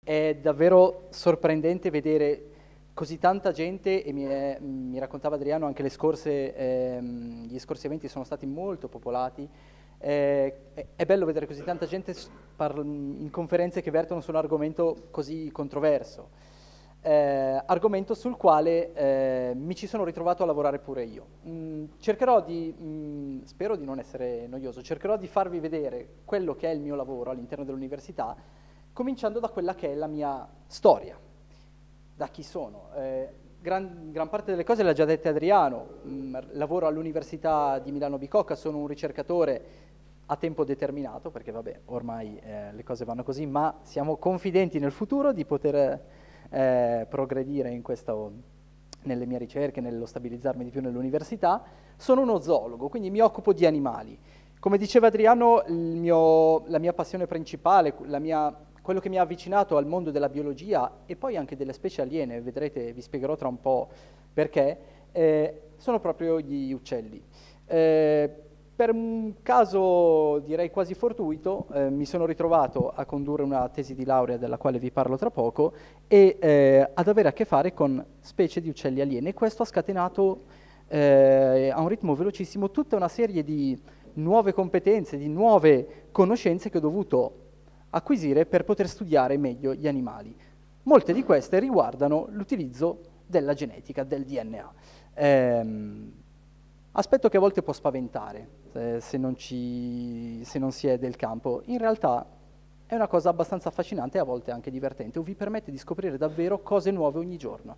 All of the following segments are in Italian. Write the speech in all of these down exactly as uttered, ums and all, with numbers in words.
È davvero sorprendente vedere così tanta gente, e mi, è- mi raccontava Adriano, anche le scorse, ehm, gli scorsi eventi sono stati molto popolati. Eh, è, è bello vedere così tanta gente s- par- in conferenze che vertono su un argomento così controverso, eh, argomento sul quale eh, mi ci sono ritrovato a lavorare pure io. Mm, cercherò di, mm, spero di non essere noioso, cercherò di farvi vedere quello che è il mio lavoro all'interno dell'università, cominciando da quella che è la mia storia, da chi sono. Eh, gran, gran parte delle cose l'ha già dette Adriano. Mm, lavoro all'Università di Milano Bicocca, sono un ricercatore a tempo determinato, perché vabbè, ormai eh, le cose vanno così, ma siamo confidenti nel futuro di poter eh, progredire in questo, nelle mie ricerche, nello stabilizzarmi di più nell'università. Sono uno zoologo, quindi mi occupo di animali. Come diceva Adriano, il mio- la mia passione principale, la mia- quello che mi ha avvicinato al mondo della biologia e poi anche delle specie aliene, vedrete, vi spiegherò tra un po' perché, eh, sono proprio gli uccelli. Eh, per un caso direi quasi fortuito, eh, mi sono ritrovato a condurre una tesi di laurea della quale vi parlo tra poco e eh, ad avere a che fare con specie di uccelli alieni, e questo ha scatenato eh, a un ritmo velocissimo tutta una serie di nuove competenze, di nuove conoscenze che ho dovuto acquisire per poter studiare meglio gli animali. Molte di queste riguardano l'utilizzo della genetica, del D N A. Ehm, aspetto che a volte può spaventare eh, se, non ci, se non si è del campo. In realtà è una cosa abbastanza affascinante e a volte anche divertente, o vi permette di scoprire davvero cose nuove ogni giorno.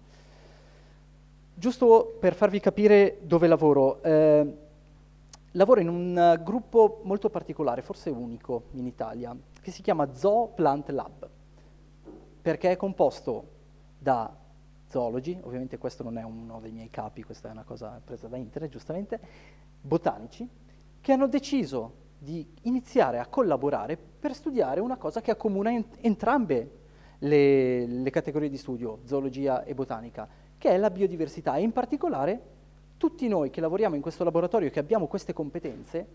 Giusto per farvi capire dove lavoro, eh, lavoro in un uh, gruppo molto particolare, forse unico in Italia, che si chiama Zoo Plant Lab, perché è composto da zoologi, ovviamente questo non è uno dei miei capi, questa è una cosa presa da internet, giustamente, botanici, che hanno deciso di iniziare a collaborare per studiare una cosa che accomuna ent- entrambe le, le categorie di studio, zoologia e botanica, che è la biodiversità, e in particolare tutti noi che lavoriamo in questo laboratorio, che abbiamo queste competenze,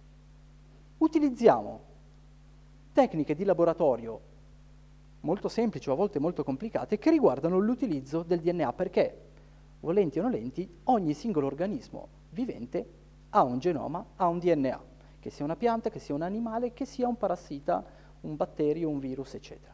utilizziamo tecniche di laboratorio molto semplici o a volte molto complicate che riguardano l'utilizzo del D N A, perché, volenti o nolenti, ogni singolo organismo vivente ha un genoma, ha un D N A, che sia una pianta, che sia un animale, che sia un parassita, un batterio, un virus, eccetera.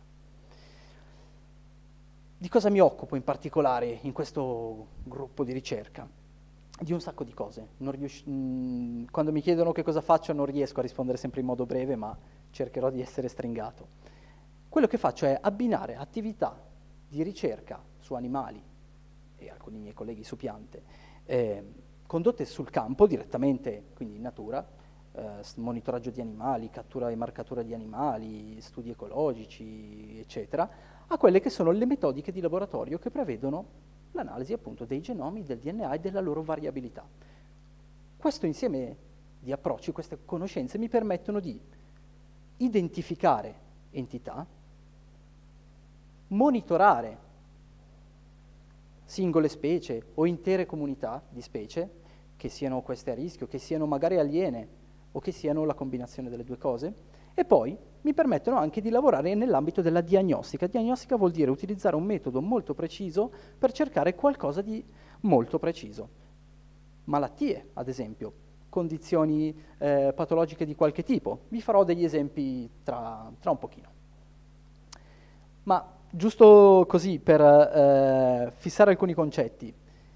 Di cosa mi occupo in particolare in questo gruppo di ricerca? Di un sacco di cose. Non rius- mh, quando mi chiedono che cosa faccio non riesco a rispondere sempre in modo breve, ma cercherò di essere stringato. Quello che faccio è abbinare attività di ricerca su animali e alcuni miei colleghi su piante, eh, condotte sul campo direttamente, quindi in natura, eh, monitoraggio di animali, cattura e marcatura di animali, studi ecologici, eccetera, a quelle che sono le metodiche di laboratorio che prevedono l'analisi appunto dei genomi, del D N A e della loro variabilità. Questo insieme di approcci, queste conoscenze mi permettono di identificare entità, monitorare singole specie o intere comunità di specie, che siano queste a rischio, che siano magari aliene o che siano la combinazione delle due cose, e poi mi permettono anche di lavorare nell'ambito della diagnostica. Diagnostica vuol dire utilizzare un metodo molto preciso per cercare qualcosa di molto preciso. Malattie, ad esempio, condizioni eh, patologiche di qualche tipo. Vi farò degli esempi tra, tra un pochino. Ma giusto così per eh, fissare alcuni concetti.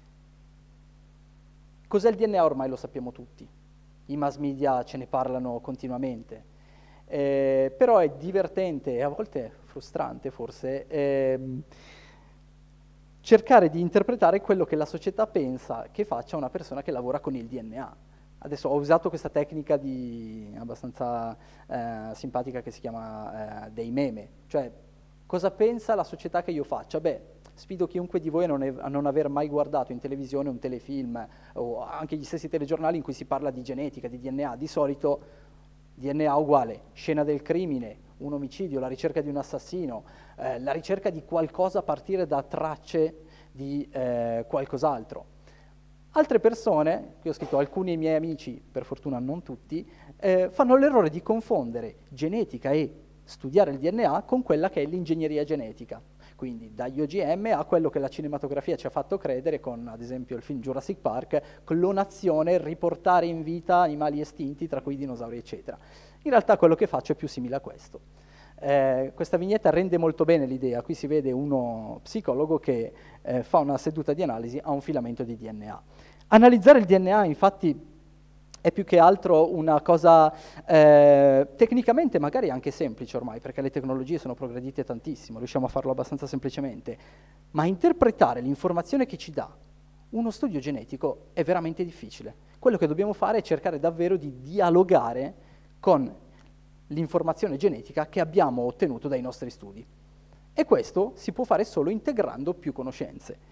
Cos'è il D N A ormai lo sappiamo tutti. I mass media ce ne parlano continuamente. Eh, però è divertente e a volte frustrante forse ehm, cercare di interpretare quello che la società pensa che faccia una persona che lavora con il D N A. Adesso ho usato questa tecnica di, abbastanza eh, simpatica che si chiama eh, dei meme, cioè cosa pensa la società che io faccia? Beh, sfido chiunque di voi a non, a non aver mai guardato in televisione un telefilm o anche gli stessi telegiornali in cui si parla di genetica, di D N A. Di solito D N A uguale scena del crimine, un omicidio, la ricerca di un assassino, eh, la ricerca di qualcosa a partire da tracce di eh, qualcos'altro. Altre persone, qui ho scritto alcuni miei amici, per fortuna non tutti, eh, fanno l'errore di confondere genetica e studiare il D N A con quella che è l'ingegneria genetica. Quindi dagli O G M a quello che la cinematografia ci ha fatto credere con, ad esempio, il film Jurassic Park, clonazione, riportare in vita animali estinti, tra cui dinosauri, eccetera. In realtà quello che faccio è più simile a questo. Eh, questa vignetta rende molto bene l'idea. Qui si vede uno psicologo che eh, fa una seduta di analisi a un filamento di D N A. Analizzare il D N A, infatti, è più che altro una cosa eh, tecnicamente magari anche semplice ormai, perché le tecnologie sono progredite tantissimo, riusciamo a farlo abbastanza semplicemente, ma interpretare l'informazione che ci dà uno studio genetico è veramente difficile. Quello che dobbiamo fare è cercare davvero di dialogare con l'informazione genetica che abbiamo ottenuto dai nostri studi. E questo si può fare solo integrando più conoscenze.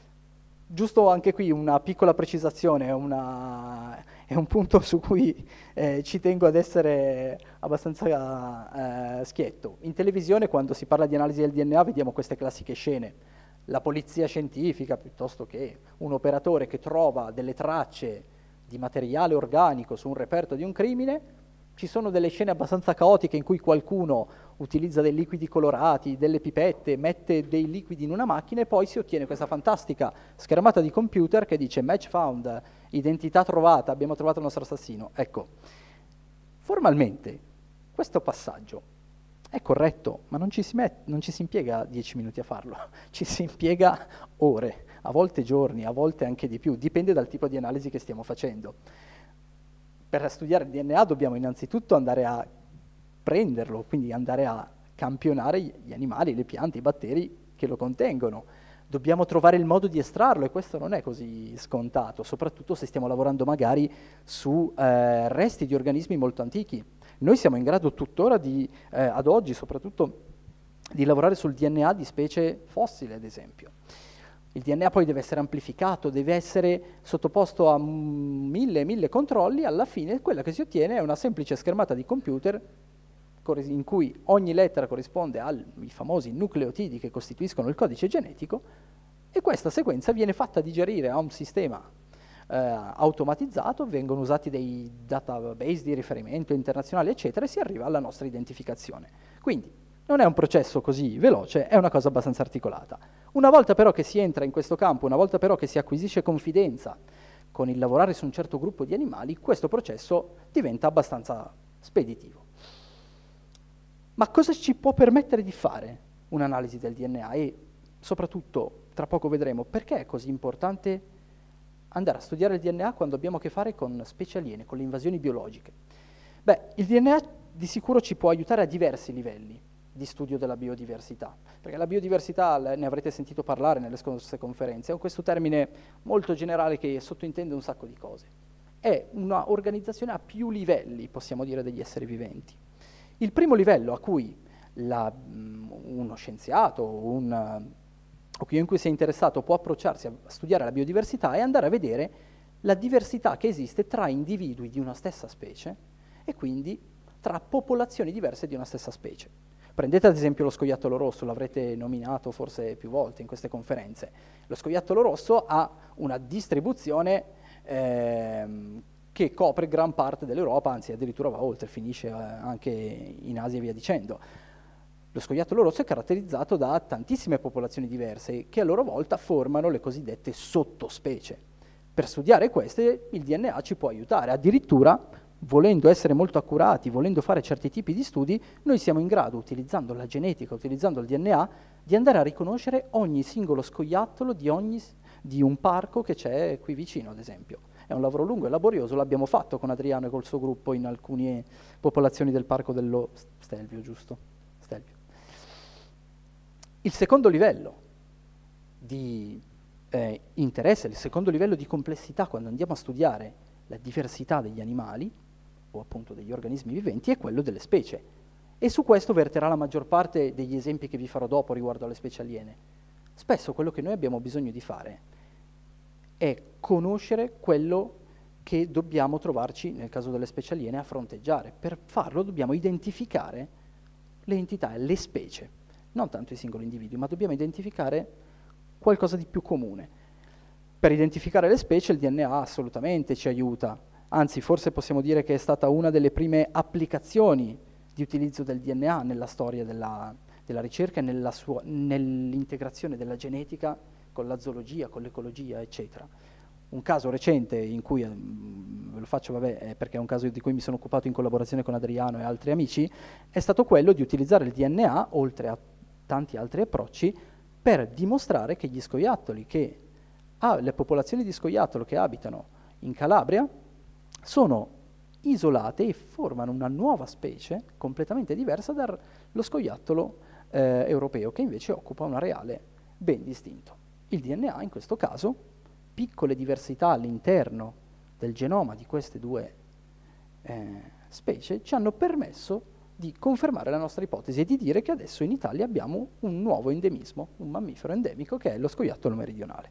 Giusto anche qui una piccola precisazione, una, è un punto su cui eh, ci tengo ad essere abbastanza eh, schietto. In televisione, quando si parla di analisi del D N A, vediamo queste classiche scene. La polizia scientifica, piuttosto che un operatore che trova delle tracce di materiale organico su un reperto di un crimine. Ci sono delle scene abbastanza caotiche in cui qualcuno utilizza dei liquidi colorati, delle pipette, mette dei liquidi in una macchina e poi si ottiene questa fantastica schermata di computer che dice match found, identità trovata, abbiamo trovato il nostro assassino. Ecco, formalmente questo passaggio è corretto, ma non ci si, met- non ci si impiega dieci minuti a farlo, ci si impiega ore, a volte giorni, a volte anche di più, dipende dal tipo di analisi che stiamo facendo. Per studiare il D N A dobbiamo innanzitutto andare a prenderlo, quindi andare a campionare gli animali, le piante, i batteri che lo contengono. Dobbiamo trovare il modo di estrarlo e questo non è così scontato, soprattutto se stiamo lavorando magari su eh, resti di organismi molto antichi. Noi siamo in grado tuttora di, eh, ad oggi soprattutto, di lavorare sul D N A di specie fossili, ad esempio. Il D N A poi deve essere amplificato, deve essere sottoposto a mille e mille controlli, alla fine quella che si ottiene è una semplice schermata di computer in cui ogni lettera corrisponde ai famosi nucleotidi che costituiscono il codice genetico e questa sequenza viene fatta digerire a un sistema eh, automatizzato, vengono usati dei database di riferimento internazionali, eccetera, e si arriva alla nostra identificazione. Quindi, non è un processo così veloce, è una cosa abbastanza articolata. Una volta però che si entra in questo campo, una volta però che si acquisisce confidenza con il lavorare su un certo gruppo di animali, questo processo diventa abbastanza speditivo. Ma cosa ci può permettere di fare un'analisi del D N A? E soprattutto, tra poco vedremo, perché è così importante andare a studiare il D N A quando abbiamo a che fare con specie aliene, con le invasioni biologiche? Beh, il D N A di sicuro ci può aiutare a diversi livelli di studio della biodiversità, perché la biodiversità, ne avrete sentito parlare nelle scorse conferenze, è questo termine molto generale che sottintende un sacco di cose. È un'organizzazione a più livelli, possiamo dire, degli esseri viventi. Il primo livello a cui la, uno scienziato un, o chiunque sia interessato può approcciarsi a studiare la biodiversità è andare a vedere la diversità che esiste tra individui di una stessa specie e quindi tra popolazioni diverse di una stessa specie. Prendete ad esempio lo scoiattolo rosso, l'avrete nominato forse più volte in queste conferenze. Lo scoiattolo rosso ha una distribuzione ehm, che copre gran parte dell'Europa, anzi addirittura va oltre, finisce eh, anche in Asia e via dicendo. Lo scoiattolo rosso è caratterizzato da tantissime popolazioni diverse che a loro volta formano le cosiddette sottospecie. Per studiare queste il D N A ci può aiutare, addirittura volendo essere molto accurati, volendo fare certi tipi di studi, noi siamo in grado, utilizzando la genetica, utilizzando il D N A, di andare a riconoscere ogni singolo scoiattolo di, ogni, di un parco che c'è qui vicino, ad esempio. È un lavoro lungo e laborioso, l'abbiamo fatto con Adriano e col suo gruppo in alcune popolazioni del parco dello Stelvio, giusto? Stelvio. Il secondo livello di eh, interesse, il secondo livello di complessità quando andiamo a studiare la diversità degli animali, o appunto degli organismi viventi, è quello delle specie. E su questo verterà la maggior parte degli esempi che vi farò dopo riguardo alle specie aliene. Spesso quello che noi abbiamo bisogno di fare è conoscere quello che dobbiamo trovarci, nel caso delle specie aliene, a fronteggiare. Per farlo dobbiamo identificare le entità e le specie, non tanto i singoli individui, ma dobbiamo identificare qualcosa di più comune. Per identificare le specie il D N A assolutamente ci aiuta, anzi forse possiamo dire che è stata una delle prime applicazioni di utilizzo del D N A nella storia della, della ricerca e nell'integrazione della genetica con la zoologia, con l'ecologia, eccetera. Un caso recente in cui, eh, ve lo faccio vabbè, eh, perché è un caso di cui mi sono occupato in collaborazione con Adriano e altri amici, è stato quello di utilizzare il D N A, oltre a tanti altri approcci, per dimostrare che gli scoiattoli, che ah, le popolazioni di scoiattolo che abitano in Calabria sono isolate e formano una nuova specie completamente diversa dallo scoiattolo eh, europeo, che invece occupa un areale ben distinto. Il D N A in questo caso, piccole diversità all'interno del genoma di queste due eh, specie, ci hanno permesso di confermare la nostra ipotesi e di dire che adesso in Italia abbiamo un nuovo endemismo, un mammifero endemico che è lo scoiattolo meridionale.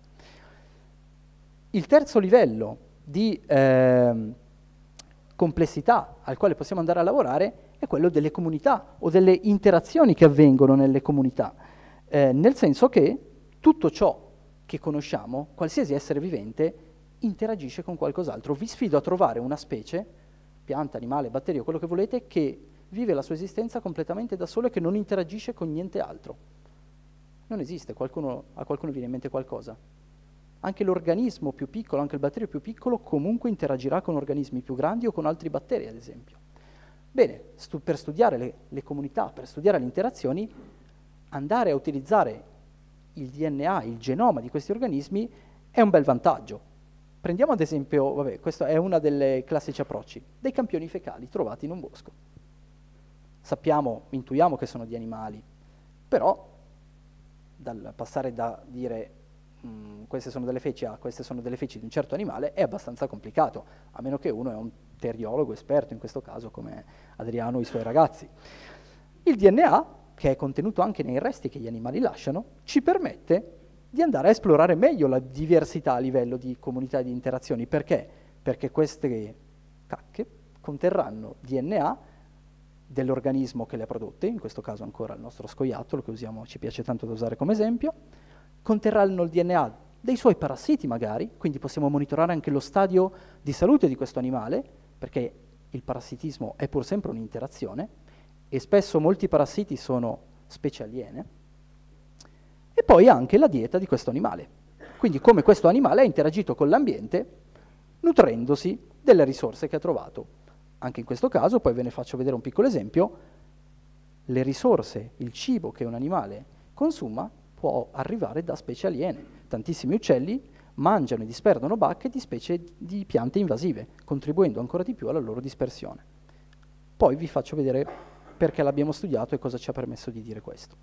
Il terzo livello di eh, complessità al quale possiamo andare a lavorare è quello delle comunità o delle interazioni che avvengono nelle comunità, eh, nel senso che tutto ciò che conosciamo, qualsiasi essere vivente, interagisce con qualcos'altro. Vi sfido a trovare una specie, pianta, animale, batterio, quello che volete, che vive la sua esistenza completamente da solo e che non interagisce con niente altro. Non esiste. Qualcuno, a qualcuno viene in mente qualcosa? Anche l'organismo più piccolo, anche il batterio più piccolo, comunque interagirà con organismi più grandi o con altri batteri, ad esempio. Bene, stu- per studiare le, le comunità, per studiare le interazioni, andare a utilizzare il D N A, il genoma di questi organismi, è un bel vantaggio. Prendiamo ad esempio, vabbè, questo è uno dei classici approcci, dei campioni fecali trovati in un bosco. Sappiamo, intuiamo che sono di animali, però dal passare da dire mh, queste sono delle feci a queste sono delle feci di un certo animale è abbastanza complicato, a meno che uno è un teriologo esperto, in questo caso come Adriano e i suoi ragazzi. Il D N A, che è contenuto anche nei resti che gli animali lasciano, ci permette di andare a esplorare meglio la diversità a livello di comunità di interazioni. Perché? Perché queste cacche conterranno D N A dell'organismo che le ha prodotte, in questo caso ancora il nostro scoiattolo, che usiamo, ci piace tanto da usare come esempio, conterranno il D N A dei suoi parassiti magari, quindi possiamo monitorare anche lo stadio di salute di questo animale, perché il parassitismo è pur sempre un'interazione, e spesso molti parassiti sono specie aliene, e poi anche la dieta di questo animale. Quindi come questo animale ha interagito con l'ambiente nutrendosi delle risorse che ha trovato. Anche in questo caso, poi ve ne faccio vedere un piccolo esempio, le risorse, il cibo che un animale consuma può arrivare da specie aliene. Tantissimi uccelli mangiano e disperdono bacche di specie di piante invasive, contribuendo ancora di più alla loro dispersione. Poi vi faccio vedere perché l'abbiamo studiato e cosa ci ha permesso di dire questo.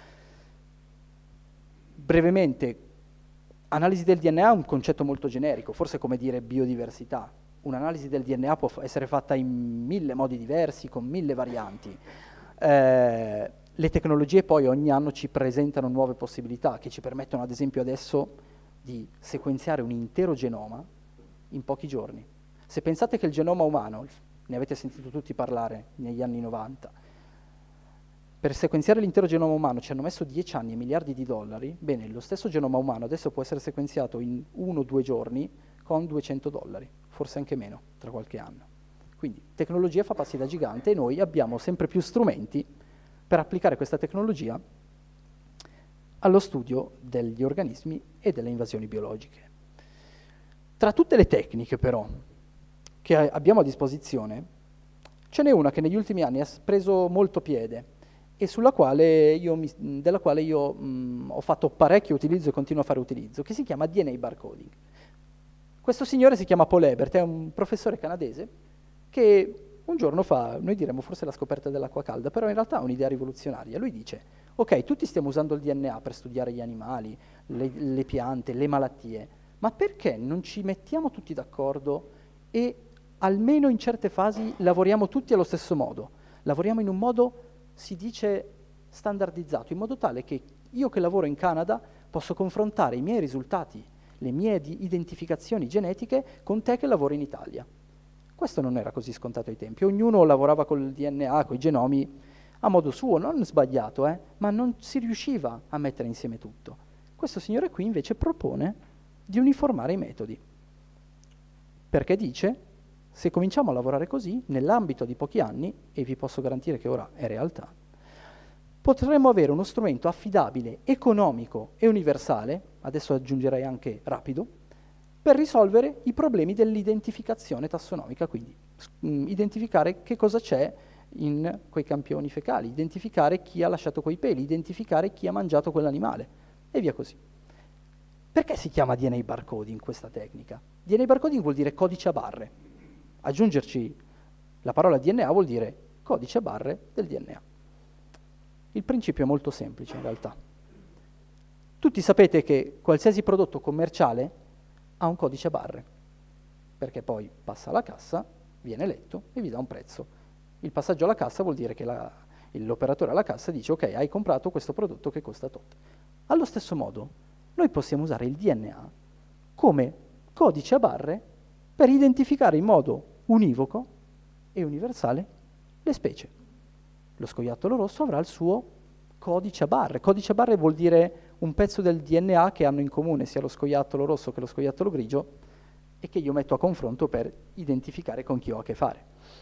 Brevemente, analisi del D N A è un concetto molto generico, forse come dire biodiversità. Un'analisi del D N A può essere fatta in mille modi diversi, con mille varianti. Eh, le tecnologie poi ogni anno ci presentano nuove possibilità che ci permettono ad esempio adesso di sequenziare un intero genoma in pochi giorni. Se pensate che il genoma umano, ne avete sentito tutti parlare negli anni novanta, per sequenziare l'intero genoma umano ci hanno messo dieci anni e miliardi di dollari, bene, lo stesso genoma umano adesso può essere sequenziato in uno o due giorni con duecento dollari, forse anche meno, tra qualche anno. Quindi tecnologia fa passi da gigante e noi abbiamo sempre più strumenti per applicare questa tecnologia allo studio degli organismi e delle invasioni biologiche. Tra tutte le tecniche però che abbiamo a disposizione, ce n'è una che negli ultimi anni ha preso molto piede e sulla quale io mi, della quale io mh, ho fatto parecchio utilizzo e continuo a fare utilizzo, che si chiama D N A barcoding. Questo signore si chiama Paul Ebert, è un professore canadese che un giorno fa, noi diremmo forse la scoperta dell'acqua calda, però in realtà ha un'idea rivoluzionaria. Lui dice, ok, tutti stiamo usando il D N A per studiare gli animali, le, le piante, le malattie, ma perché non ci mettiamo tutti d'accordo e almeno in certe fasi lavoriamo tutti allo stesso modo? Lavoriamo in un modo, si dice, standardizzato, in modo tale che io che lavoro in Canada posso confrontare i miei risultati, le mie identificazioni genetiche con te che lavori in Italia. Questo non era così scontato ai tempi, ognuno lavorava col D N A, con i genomi, a modo suo, non sbagliato, eh, ma non si riusciva a mettere insieme tutto. Questo signore qui invece propone di uniformare i metodi, perché dice, Se cominciamo a lavorare così, nell'ambito di pochi anni, e vi posso garantire che ora è realtà, potremmo avere uno strumento affidabile, economico e universale, adesso aggiungerei anche rapido, per risolvere i problemi dell'identificazione tassonomica, quindi mh, identificare che cosa c'è in quei campioni fecali, identificare chi ha lasciato quei peli, identificare chi ha mangiato quell'animale, e via così. Perché si chiama D N A barcoding questa tecnica? D N A barcoding vuol dire codice a barre. Aggiungerci la parola D N A vuol dire codice a barre del D N A. Il principio è molto semplice in realtà. Tutti sapete che qualsiasi prodotto commerciale ha un codice a barre, perché poi passa alla cassa, viene letto e vi dà un prezzo. Il passaggio alla cassa vuol dire che la, l'operatore alla cassa dice ok, hai comprato questo prodotto che costa tot. Allo stesso modo, noi possiamo usare il D N A come codice a barre per identificare in modo univoco e universale le specie. Lo scoiattolo rosso avrà il suo codice a barre. Codice a barre vuol dire un pezzo del D N A che hanno in comune sia lo scoiattolo rosso che lo scoiattolo grigio e che io metto a confronto per identificare con chi ho a che fare.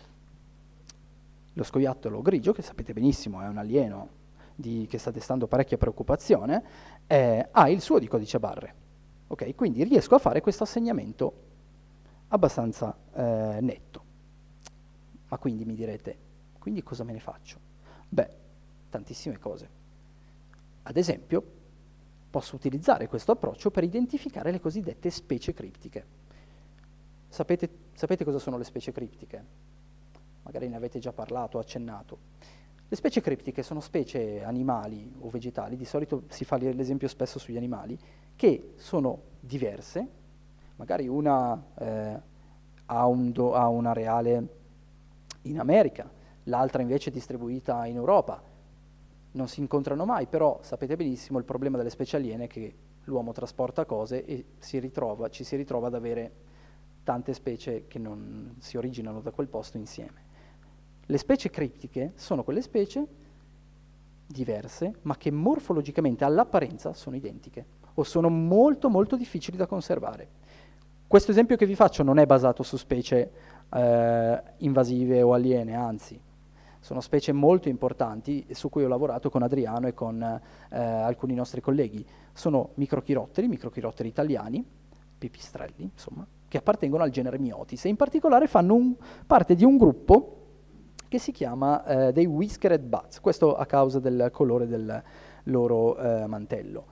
Lo scoiattolo grigio, che sapete benissimo è un alieno di, che sta destando parecchia preoccupazione, eh, ha il suo di codice a barre. Okay? Quindi riesco a fare questo assegnamento abbastanza eh, netto. Ma quindi mi direte, quindi cosa me ne faccio? Beh, tantissime cose. Ad esempio, posso utilizzare questo approccio per identificare le cosiddette specie criptiche. Sapete, sapete cosa sono le specie criptiche? Magari ne avete già parlato, accennato. Le specie criptiche sono specie animali o vegetali, di solito si fa l'esempio spesso sugli animali, che sono diverse, magari una eh, ha, un do, ha un areale in America, l'altra invece è distribuita in Europa. Non si incontrano mai, però sapete benissimo il problema delle specie aliene è che l'uomo trasporta cose e si ritrova, ci si ritrova ad avere tante specie che non si originano da quel posto insieme. Le specie criptiche sono quelle specie diverse, ma che morfologicamente all'apparenza sono identiche o sono molto molto difficili da conservare. Questo esempio che vi faccio non è basato su specie eh, invasive o aliene, anzi, sono specie molto importanti su cui ho lavorato con Adriano e con eh, alcuni nostri colleghi. Sono microchirotteri, microchirotteri italiani, pipistrelli, insomma, che appartengono al genere Myotis e in particolare fanno un, parte di un gruppo che si chiama eh, dei whiskered bats, questo a causa del colore del loro eh, mantello.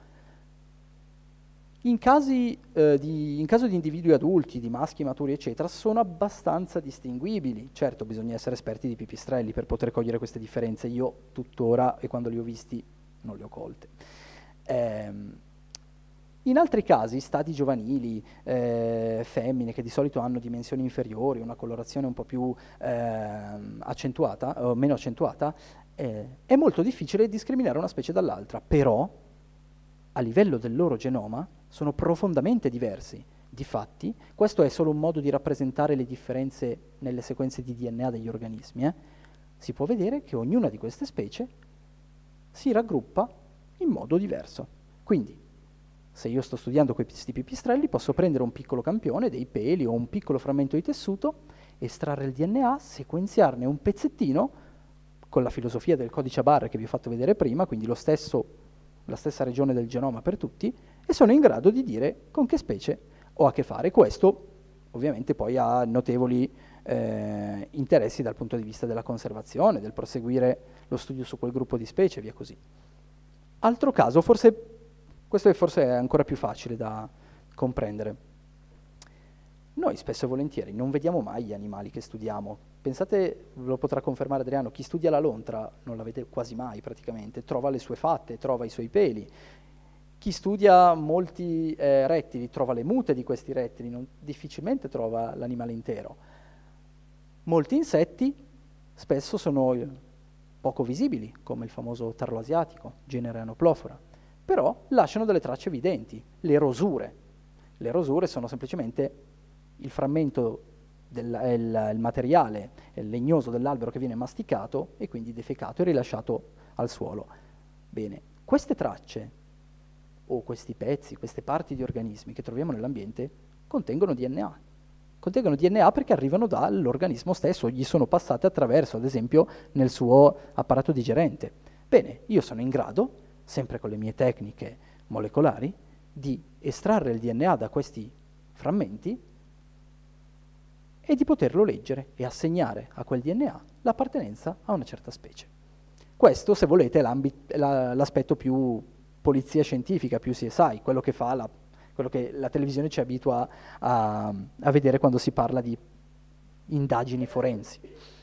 In, casi, eh, di, in caso di individui adulti, di maschi maturi, eccetera, sono abbastanza distinguibili. Certo, bisogna essere esperti di pipistrelli per poter cogliere queste differenze. Io tuttora, e quando li ho visti, non le ho colte. Ehm, in altri casi, stadi giovanili, eh, femmine, che di solito hanno dimensioni inferiori, una colorazione un po' più eh, accentuata, o meno accentuata, eh, è molto difficile discriminare una specie dall'altra, però a livello del loro genoma sono profondamente diversi. Difatti, questo è solo un modo di rappresentare le differenze nelle sequenze di D N A degli organismi. Eh? Si può vedere che ognuna di queste specie si raggruppa in modo diverso. Quindi, se io sto studiando questi pipistrelli, posso prendere un piccolo campione, dei peli o un piccolo frammento di tessuto, estrarre il D N A, sequenziarne un pezzettino, con la filosofia del codice a barre che vi ho fatto vedere prima, quindi lo stesso la stessa regione del genoma per tutti, e sono in grado di dire con che specie ho a che fare. Questo ovviamente poi ha notevoli eh, interessi dal punto di vista della conservazione, del proseguire lo studio su quel gruppo di specie e via così. Altro caso, forse questo è forse ancora più facile da comprendere. Noi spesso e volentieri non vediamo mai gli animali che studiamo. Pensate, lo potrà confermare Adriano, chi studia la lontra non la vede quasi mai praticamente, trova le sue fatte, trova i suoi peli. Chi studia molti eh, rettili trova le mute di questi rettili, non, difficilmente trova l'animale intero. Molti insetti spesso sono poco visibili, come il famoso tarlo asiatico, genere Anoplofora, però lasciano delle tracce evidenti, le rosure. Le rosure sono semplicemente il frammento, del, il, il materiale il legnoso dell'albero che viene masticato e quindi defecato e rilasciato al suolo. Bene, queste tracce o questi pezzi, queste parti di organismi che troviamo nell'ambiente contengono D N A. contengono D N A perché arrivano dall'organismo stesso, gli sono passate attraverso, ad esempio, nel suo apparato digerente. Bene, io sono in grado, sempre con le mie tecniche molecolari, di estrarre il D N A da questi frammenti e di poterlo leggere e assegnare a quel D N A l'appartenenza a una certa specie. Questo, se volete, è la, l'aspetto più polizia scientifica, più C S I, quello che fa la, quello che la televisione ci abitua a, a vedere quando si parla di indagini forensi.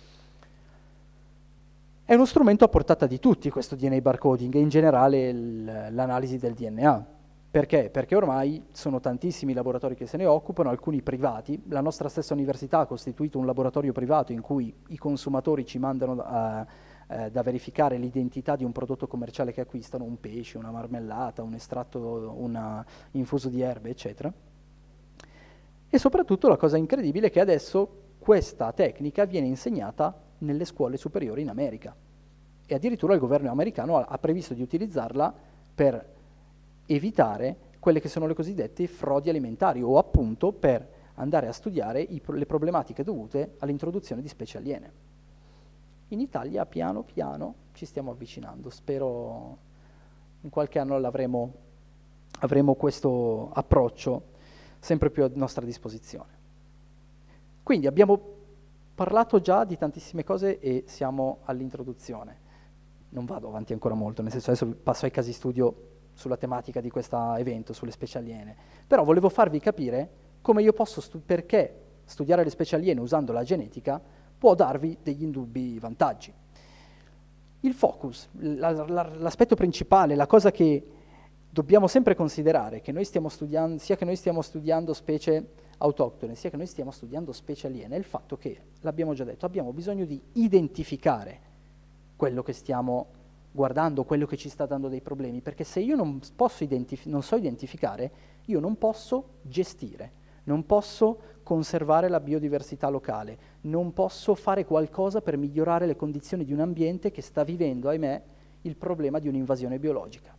È uno strumento a portata di tutti questo D N A barcoding e in generale l'analisi del D N A. Perché? Perché ormai sono tantissimi laboratori che se ne occupano, alcuni privati. La nostra stessa università ha costituito un laboratorio privato in cui i consumatori ci mandano a, eh, da verificare l'identità di un prodotto commerciale che acquistano, un pesce, una marmellata, un estratto, un infuso di erbe, eccetera. E soprattutto la cosa incredibile è che adesso questa tecnica viene insegnata nelle scuole superiori in America. E addirittura il governo americano ha, ha previsto di utilizzarla per evitare quelle che sono le cosiddette frodi alimentari o appunto per andare a studiare i, le problematiche dovute all'introduzione di specie aliene. In Italia piano piano ci stiamo avvicinando, spero in qualche anno l'avremo, avremo questo approccio sempre più a nostra disposizione. Quindi abbiamo parlato già di tantissime cose e siamo all'introduzione. Non vado avanti ancora molto, nel senso adesso passo ai casi studio sulla tematica di questo evento, sulle specie aliene. Però volevo farvi capire come io posso, stu- perché studiare le specie aliene usando la genetica può darvi degli indubbi vantaggi. Il focus, la, la, l'aspetto principale, la cosa che dobbiamo sempre considerare, che noi stiamo studiando, sia che noi stiamo studiando specie autoctone, sia che noi stiamo studiando specie aliene, è il fatto che, l'abbiamo già detto, abbiamo bisogno di identificare quello che stiamo guardando, quello che ci sta dando dei problemi, perché se io non, posso identif- non so identificare, io non posso gestire, non posso conservare la biodiversità locale, non posso fare qualcosa per migliorare le condizioni di un ambiente che sta vivendo, ahimè, il problema di un'invasione biologica.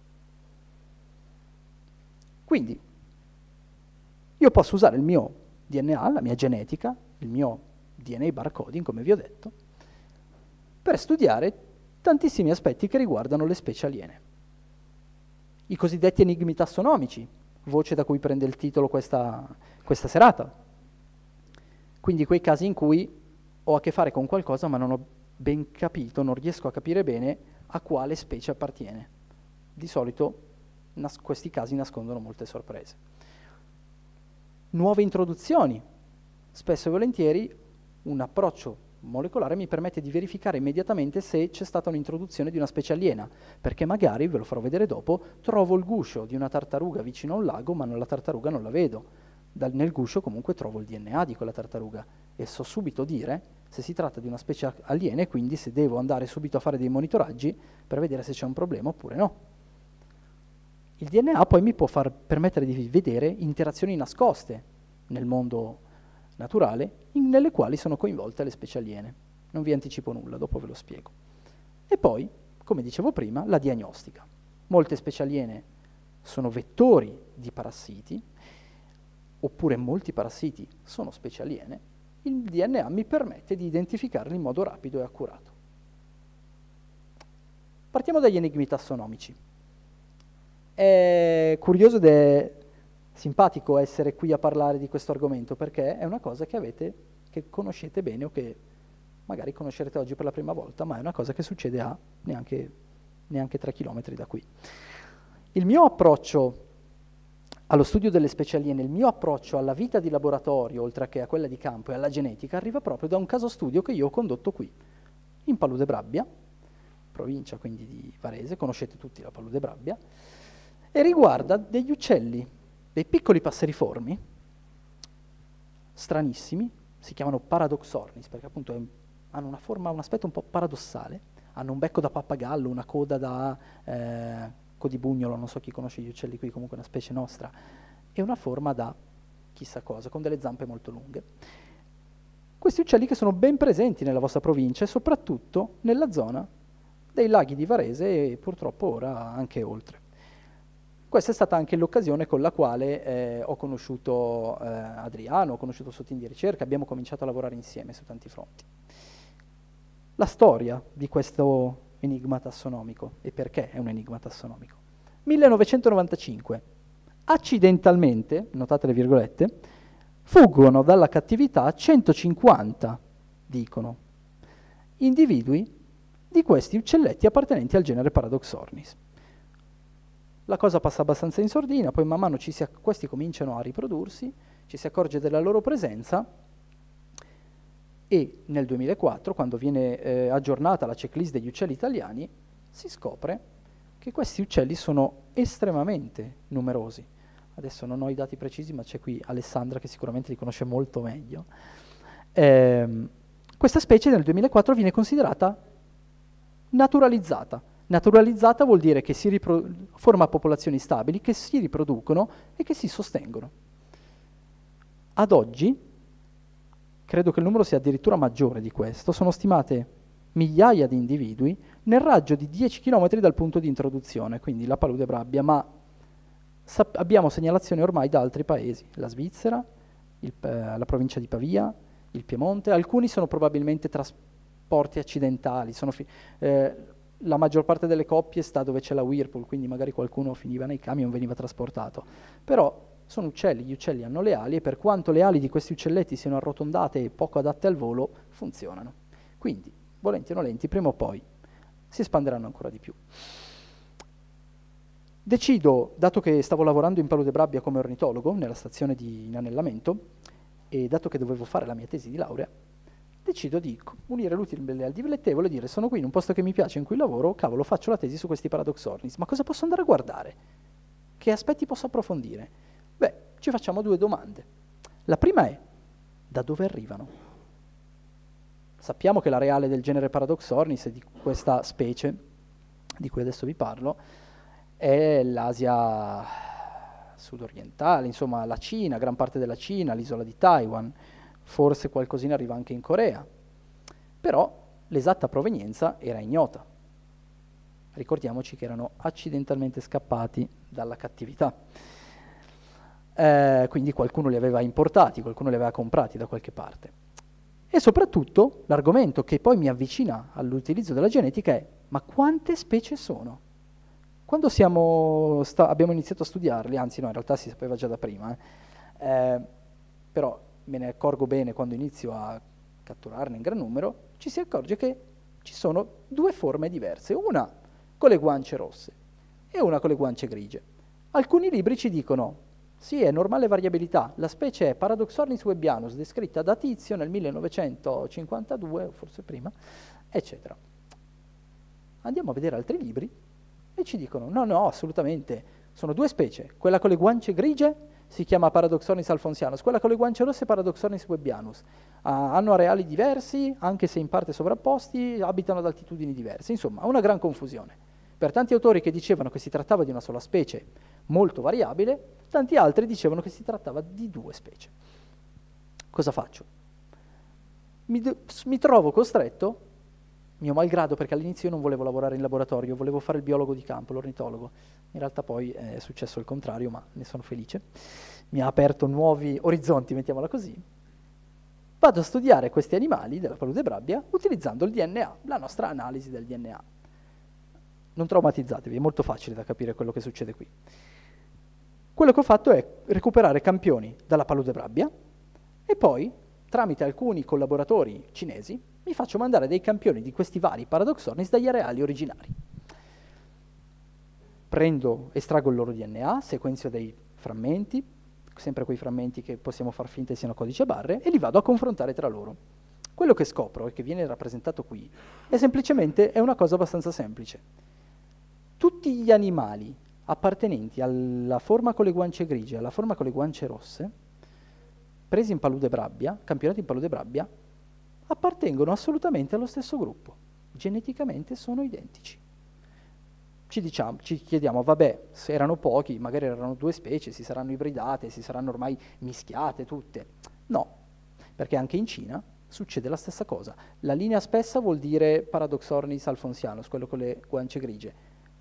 Quindi, io posso usare il mio D N A, la mia genetica, il mio D N A barcoding, come vi ho detto, per studiare tantissimi aspetti che riguardano le specie aliene. I cosiddetti enigmi tassonomici, voce da cui prende il titolo questa, questa serata. Quindi quei casi in cui ho a che fare con qualcosa ma non ho ben capito, non riesco a capire bene a quale specie appartiene. Di solito nas- questi casi nascondono molte sorprese. Nuove introduzioni. Spesso e volentieri un approccio molecolare mi permette di verificare immediatamente se c'è stata un'introduzione di una specie aliena, perché magari, ve lo farò vedere dopo, trovo il guscio di una tartaruga vicino a un lago, ma la tartaruga non la vedo. Dal, nel guscio comunque trovo il D N A di quella tartaruga e so subito dire se si tratta di una specie aliena e quindi se devo andare subito a fare dei monitoraggi per vedere se c'è un problema oppure no. Il D N A poi mi può far permettere di vedere interazioni nascoste nel mondo naturale, in, nelle quali sono coinvolte le specie aliene. Non vi anticipo nulla, dopo ve lo spiego. E poi, come dicevo prima, la diagnostica. Molte specie aliene sono vettori di parassiti, oppure molti parassiti sono specie aliene. Il D N A mi permette di identificarli in modo rapido e accurato. Partiamo dagli enigmi tassonomici. È curioso ed è simpatico essere qui a parlare di questo argomento perché è una cosa che avete, che conoscete bene o che magari conoscerete oggi per la prima volta, ma è una cosa che succede a neanche, neanche tre chilometri da qui. Il mio approccio allo studio delle specie aliene, il mio approccio alla vita di laboratorio, oltre che a quella di campo e alla genetica, arriva proprio da un caso studio che io ho condotto qui, in Palude Brabbia, provincia quindi di Varese, conoscete tutti la Palude Brabbia, e riguarda degli uccelli, dei piccoli passeriformi, stranissimi, si chiamano Paradoxornis, perché appunto è, hanno una forma, un aspetto un po' paradossale, hanno un becco da pappagallo, una coda da eh, codibugnolo, non so chi conosce gli uccelli qui, comunque una specie nostra, e una forma da chissà cosa, con delle zampe molto lunghe. Questi uccelli che sono ben presenti nella vostra provincia e soprattutto nella zona dei laghi di Varese e purtroppo ora anche oltre. Questa è stata anche l'occasione con la quale eh, ho conosciuto eh, Adriano, ho conosciuto il suo team di ricerca, abbiamo cominciato a lavorare insieme su tanti fronti. La storia di questo enigma tassonomico, e perché è un enigma tassonomico. millenovecentonovantacinque, accidentalmente, notate le virgolette, fuggono dalla cattività centocinquanta, dicono, individui di questi uccelletti appartenenti al genere Paradoxornis. La cosa passa abbastanza in sordina, poi man mano ci si questi cominciano a riprodursi, ci si accorge della loro presenza e nel duemilaquattro, quando viene eh, aggiornata la checklist degli uccelli italiani, si scopre che questi uccelli sono estremamente numerosi. Adesso non ho i dati precisi, ma c'è qui Alessandra che sicuramente li conosce molto meglio. Eh, questa specie nel duemilaquattro viene considerata naturalizzata. Naturalizzata vuol dire che si forma popolazioni stabili, che si riproducono e che si sostengono. Ad oggi, credo che il numero sia addirittura maggiore di questo, sono stimate migliaia di individui nel raggio di dieci chilometri dal punto di introduzione, quindi la palude brabbia, ma abbiamo segnalazioni ormai da altri paesi, la Svizzera, il, eh, la provincia di Pavia, il Piemonte, alcuni sono probabilmente trasporti accidentali, sono eh, la maggior parte delle coppie sta dove c'è la Whirlpool, quindi magari qualcuno finiva nei camion, veniva trasportato. Però sono uccelli, gli uccelli hanno le ali e per quanto le ali di questi uccelletti siano arrotondate e poco adatte al volo, funzionano. Quindi, volenti o nolenti, prima o poi si espanderanno ancora di più. Decido, dato che stavo lavorando in palude brabbia come ornitologo, nella stazione di inanellamento, e dato che dovevo fare la mia tesi di laurea, decido di unire l'utile al dilettevole e dire sono qui in un posto che mi piace in cui lavoro, cavolo, faccio la tesi su questi Paradoxornis, ma cosa posso andare a guardare? Che aspetti posso approfondire? Beh, ci facciamo due domande. La prima è, da dove arrivano? Sappiamo che l'areale del genere Paradoxornis e di questa specie, di cui adesso vi parlo, è l'Asia sudorientale, insomma la Cina, gran parte della Cina, l'isola di Taiwan, forse qualcosina arriva anche in Corea, però l'esatta provenienza era ignota. Ricordiamoci che erano accidentalmente scappati dalla cattività. Eh, quindi qualcuno li aveva importati, qualcuno li aveva comprati da qualche parte. E soprattutto l'argomento che poi mi avvicina all'utilizzo della genetica è: ma quante specie sono? Quando siamo abbiamo iniziato a studiarli, anzi no, in realtà si sapeva già da prima, eh, eh, però me ne accorgo bene quando inizio a catturarne in gran numero, ci si accorge che ci sono due forme diverse, una con le guance rosse e una con le guance grigie. Alcuni libri ci dicono, sì, è normale variabilità, la specie è Paradoxornis webianus, descritta da Tizio nel millenovecentocinquantadue, o forse prima, eccetera. Andiamo a vedere altri libri e ci dicono, no, no, assolutamente, sono due specie, quella con le guance grigie si chiama Paradoxornis alfonsianus, quella con le guance rosse è Paradoxornis webianus. Uh, hanno areali diversi, anche se in parte sovrapposti, abitano ad altitudini diverse. Insomma, una gran confusione. Per tanti autori che dicevano che si trattava di una sola specie molto variabile, tanti altri dicevano che si trattava di due specie. Cosa faccio? Mi, mi trovo costretto, mio malgrado, perché all'inizio io non volevo lavorare in laboratorio, volevo fare il biologo di campo, l'ornitologo. In realtà poi è successo il contrario, ma ne sono felice. Mi ha aperto nuovi orizzonti, mettiamola così. Vado a studiare questi animali della palude brabbia utilizzando il D N A, la nostra analisi del D N A. Non traumatizzatevi, è molto facile da capire quello che succede qui. Quello che ho fatto è recuperare campioni dalla palude brabbia e poi, tramite alcuni collaboratori cinesi, mi faccio mandare dei campioni di questi vari Paradoxornis dagli areali originari. Prendo, estraggo il loro D N A, sequenzio dei frammenti, sempre quei frammenti che possiamo far finta siano codici a barre, e li vado a confrontare tra loro. Quello che scopro e che viene rappresentato qui è semplicemente è una cosa abbastanza semplice. Tutti gli animali appartenenti alla forma con le guance grigie e alla forma con le guance rosse, presi in palude brabbia, campionati in palude brabbia, appartengono assolutamente allo stesso gruppo. Geneticamente sono identici. Ci, diciamo, ci chiediamo, vabbè, se erano pochi, magari erano due specie, si saranno ibridate, si saranno ormai mischiate tutte. No, perché anche in Cina succede la stessa cosa. La linea spessa vuol dire Paradoxornis alfonsianus, quello con le guance grigie.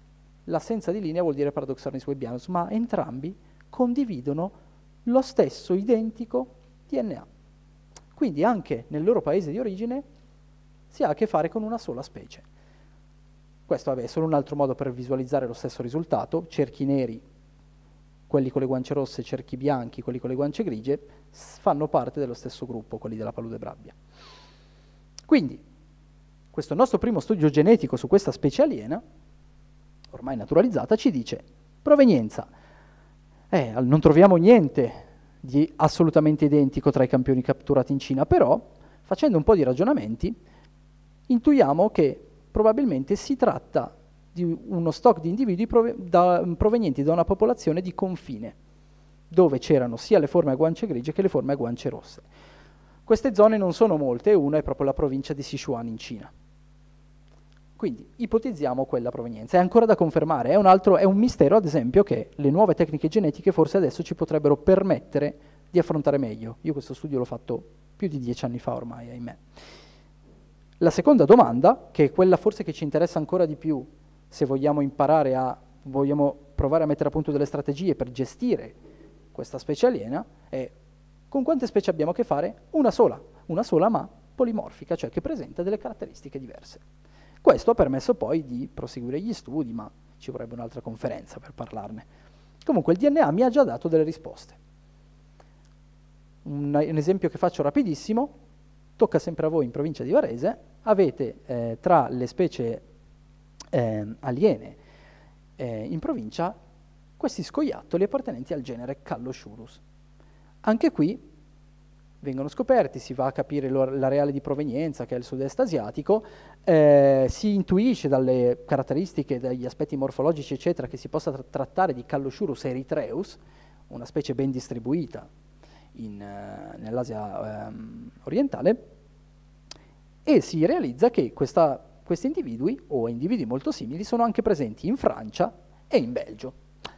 l'assenza di linea vuol dire Paradoxornis webianus, ma entrambi condividono lo stesso identico D N A. Quindi anche nel loro paese di origine si ha a che fare con una sola specie. Questo vabbè, è solo un altro modo per visualizzare lo stesso risultato. Cerchi neri, quelli con le guance rosse, cerchi bianchi, quelli con le guance grigie, fanno parte dello stesso gruppo, quelli della palude brabbia. Quindi, questo nostro primo studio genetico su questa specie aliena, ormai naturalizzata, ci dice provenienza. Eh, non troviamo niente di assolutamente identico tra i campioni catturati in Cina, però, facendo un po' di ragionamenti, intuiamo che probabilmente si tratta di uno stock di individui prove da, provenienti da una popolazione di confine, dove c'erano sia le forme a guance grigie che le forme a guance rosse. Queste zone non sono molte, una è proprio la provincia di Sichuan in Cina. Quindi ipotizziamo quella provenienza. È ancora da confermare, è un, altro, è un mistero, ad esempio, che le nuove tecniche genetiche forse adesso ci potrebbero permettere di affrontare meglio. Io questo studio l'ho fatto più di dieci anni fa ormai, ahimè. La seconda domanda, che è quella forse che ci interessa ancora di più, se vogliamo imparare a, vogliamo provare a mettere a punto delle strategie per gestire questa specie aliena, è con quante specie abbiamo a che fare? Una sola, una sola ma polimorfica, cioè che presenta delle caratteristiche diverse. Questo ha permesso poi di proseguire gli studi, ma ci vorrebbe un'altra conferenza per parlarne. Comunque il D N A mi ha già dato delle risposte. Un, un esempio che faccio rapidissimo, tocca sempre a voi in provincia di Varese, avete eh, tra le specie eh, aliene eh, in provincia questi scoiattoli appartenenti al genere Callosurus. Anche qui vengono scoperti, si va a capire l'areale di provenienza, che è il sud-est asiatico, eh, si intuisce dalle caratteristiche, dagli aspetti morfologici, eccetera, che si possa tra trattare di Callosurus erythraeus, una specie ben distribuita in, eh, nell'Asia eh, orientale, e si realizza che questa, questi individui, o individui molto simili, sono anche presenti in Francia e in Belgio.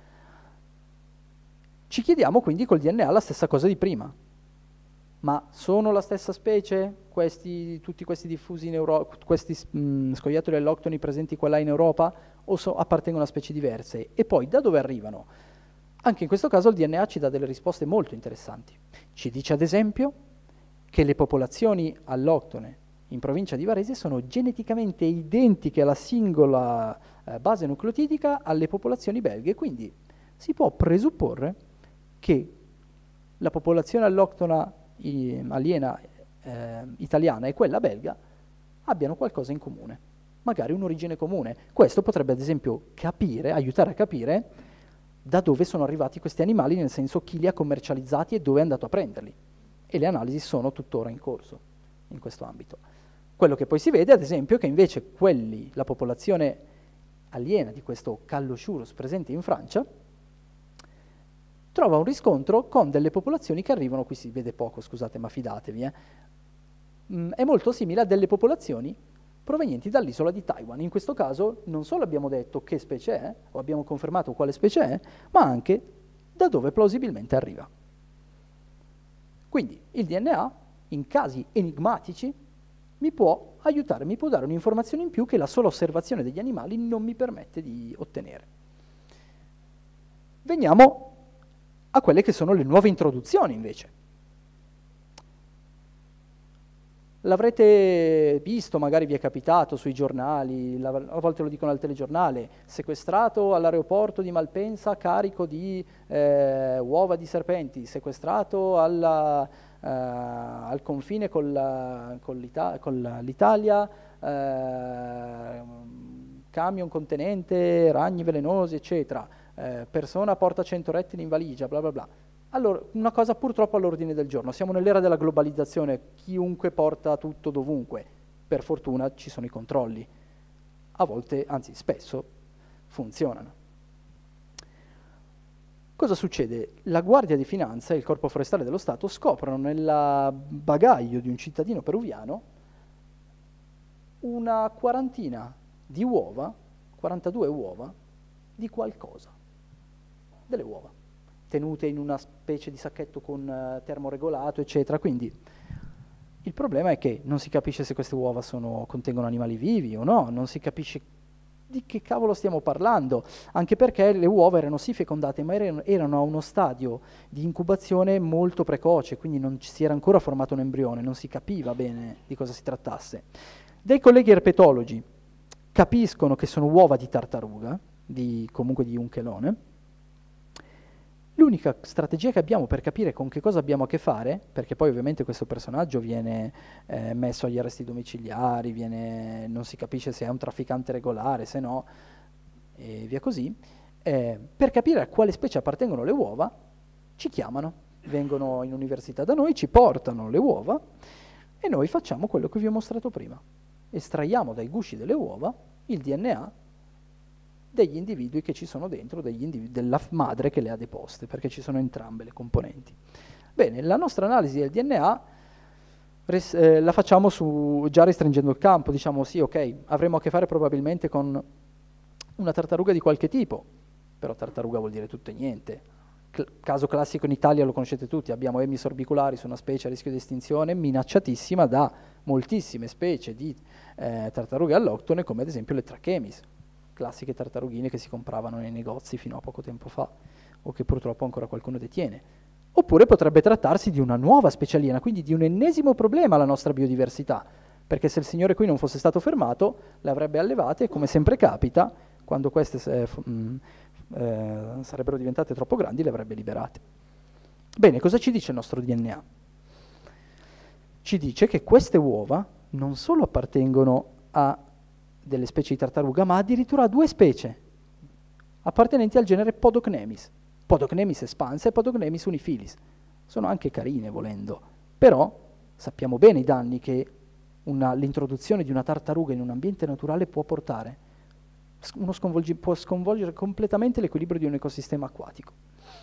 Ci chiediamo quindi col D N A la stessa cosa di prima. Ma sono la stessa specie, questi, tutti questi diffusi in Europa, questi mh, scoiattoli alloctoni presenti qua là in Europa, o so, appartengono a specie diverse? E poi da dove arrivano? Anche in questo caso il D N A ci dà delle risposte molto interessanti. Ci dice ad esempio che le popolazioni alloctone in provincia di Varese sono geneticamente identiche alla singola eh, base nucleotidica alle popolazioni belghe, quindi si può presupporre che la popolazione alloctona aliena eh, italiana e quella belga abbiano qualcosa in comune, magari un'origine comune. Questo potrebbe ad esempio capire, aiutare a capire da dove sono arrivati questi animali, nel senso chi li ha commercializzati e dove è andato a prenderli. E le analisi sono tuttora in corso in questo ambito. Quello che poi si vede ad esempio è che invece quelli, la popolazione aliena di questo Callosurus presente in Francia, trova un riscontro con delle popolazioni che arrivano, qui si vede poco, scusate, ma fidatevi, eh. mm, è molto simile a delle popolazioni provenienti dall'isola di Taiwan. In questo caso non solo abbiamo detto che specie è, o abbiamo confermato quale specie è, ma anche da dove plausibilmente arriva. Quindi il D N A, in casi enigmatici, mi può aiutare, mi può dare un'informazione in più che la sola osservazione degli animali non mi permette di ottenere. Veniamo a quelle che sono le nuove introduzioni invece. L'avrete visto, magari vi è capitato sui giornali, a volte lo dicono al telegiornale, sequestrato all'aeroporto di Malpensa carico di eh, uova di serpenti, sequestrato alla, eh, al confine con l'Italia, eh, camion contenente ragni velenosi, eccetera. Eh, persona porta cento rettili in valigia, bla bla bla. Allora, una cosa purtroppo all'ordine del giorno, siamo nell'era della globalizzazione, chiunque porta tutto dovunque, per fortuna ci sono i controlli, a volte, anzi spesso, funzionano. Cosa succede? La Guardia di Finanza e il Corpo Forestale dello Stato scoprono nel bagaglio di un cittadino peruviano una quarantina di uova, quarantadue uova, di qualcosa, delle uova, tenute in una specie di sacchetto con uh, termoregolato, eccetera. Quindi il problema è che non si capisce se queste uova sono, contengono animali vivi o no, non si capisce di che cavolo stiamo parlando? Anche perché le uova erano sì fecondate, ma erano, erano a uno stadio di incubazione molto precoce, quindi non ci si era ancora formato un embrione, non si capiva bene di cosa si trattasse. Dei colleghi erpetologi capiscono che sono uova di tartaruga, di, comunque di unchelone. L'unica strategia che abbiamo per capire con che cosa abbiamo a che fare, perché poi ovviamente questo personaggio viene eh, messo agli arresti domiciliari, viene, non si capisce se è un trafficante regolare, se no, e via così, eh, per capire a quale specie appartengono le uova, ci chiamano, vengono in università da noi, ci portano le uova e noi facciamo quello che vi ho mostrato prima. Estraiamo dai gusci delle uova il D N A degli individui che ci sono dentro, degli individui, della madre che le ha deposte, perché ci sono entrambe le componenti. Bene, la nostra analisi del D N A res, eh, la facciamo su, già restringendo il campo, diciamo sì, ok, avremo a che fare probabilmente con una tartaruga di qualche tipo, però tartaruga vuol dire tutto e niente. C- caso classico in Italia lo conoscete tutti, abbiamo Emys orbicularis, una specie a rischio di estinzione minacciatissima da moltissime specie di eh, tartarughe alloctone, come ad esempio le Trachemys, classiche tartarughine che si compravano nei negozi fino a poco tempo fa, o che purtroppo ancora qualcuno detiene. Oppure potrebbe trattarsi di una nuova specie aliena, quindi di un ennesimo problema alla nostra biodiversità, perché se il signore qui non fosse stato fermato, le avrebbe allevate e, come sempre capita, quando queste eh, f- mh, eh, sarebbero diventate troppo grandi, le avrebbe liberate. Bene, cosa ci dice il nostro D N A? Ci dice che queste uova non solo appartengono a delle specie di tartaruga, ma addirittura a due specie appartenenti al genere Podocnemis, Podocnemis espansa e Podocnemis unifilis. Sono anche carine volendo, però sappiamo bene i danni che una, l'introduzione di una tartaruga in un ambiente naturale può portare. Uno sconvolgi, può sconvolgere completamente l'equilibrio di un ecosistema acquatico.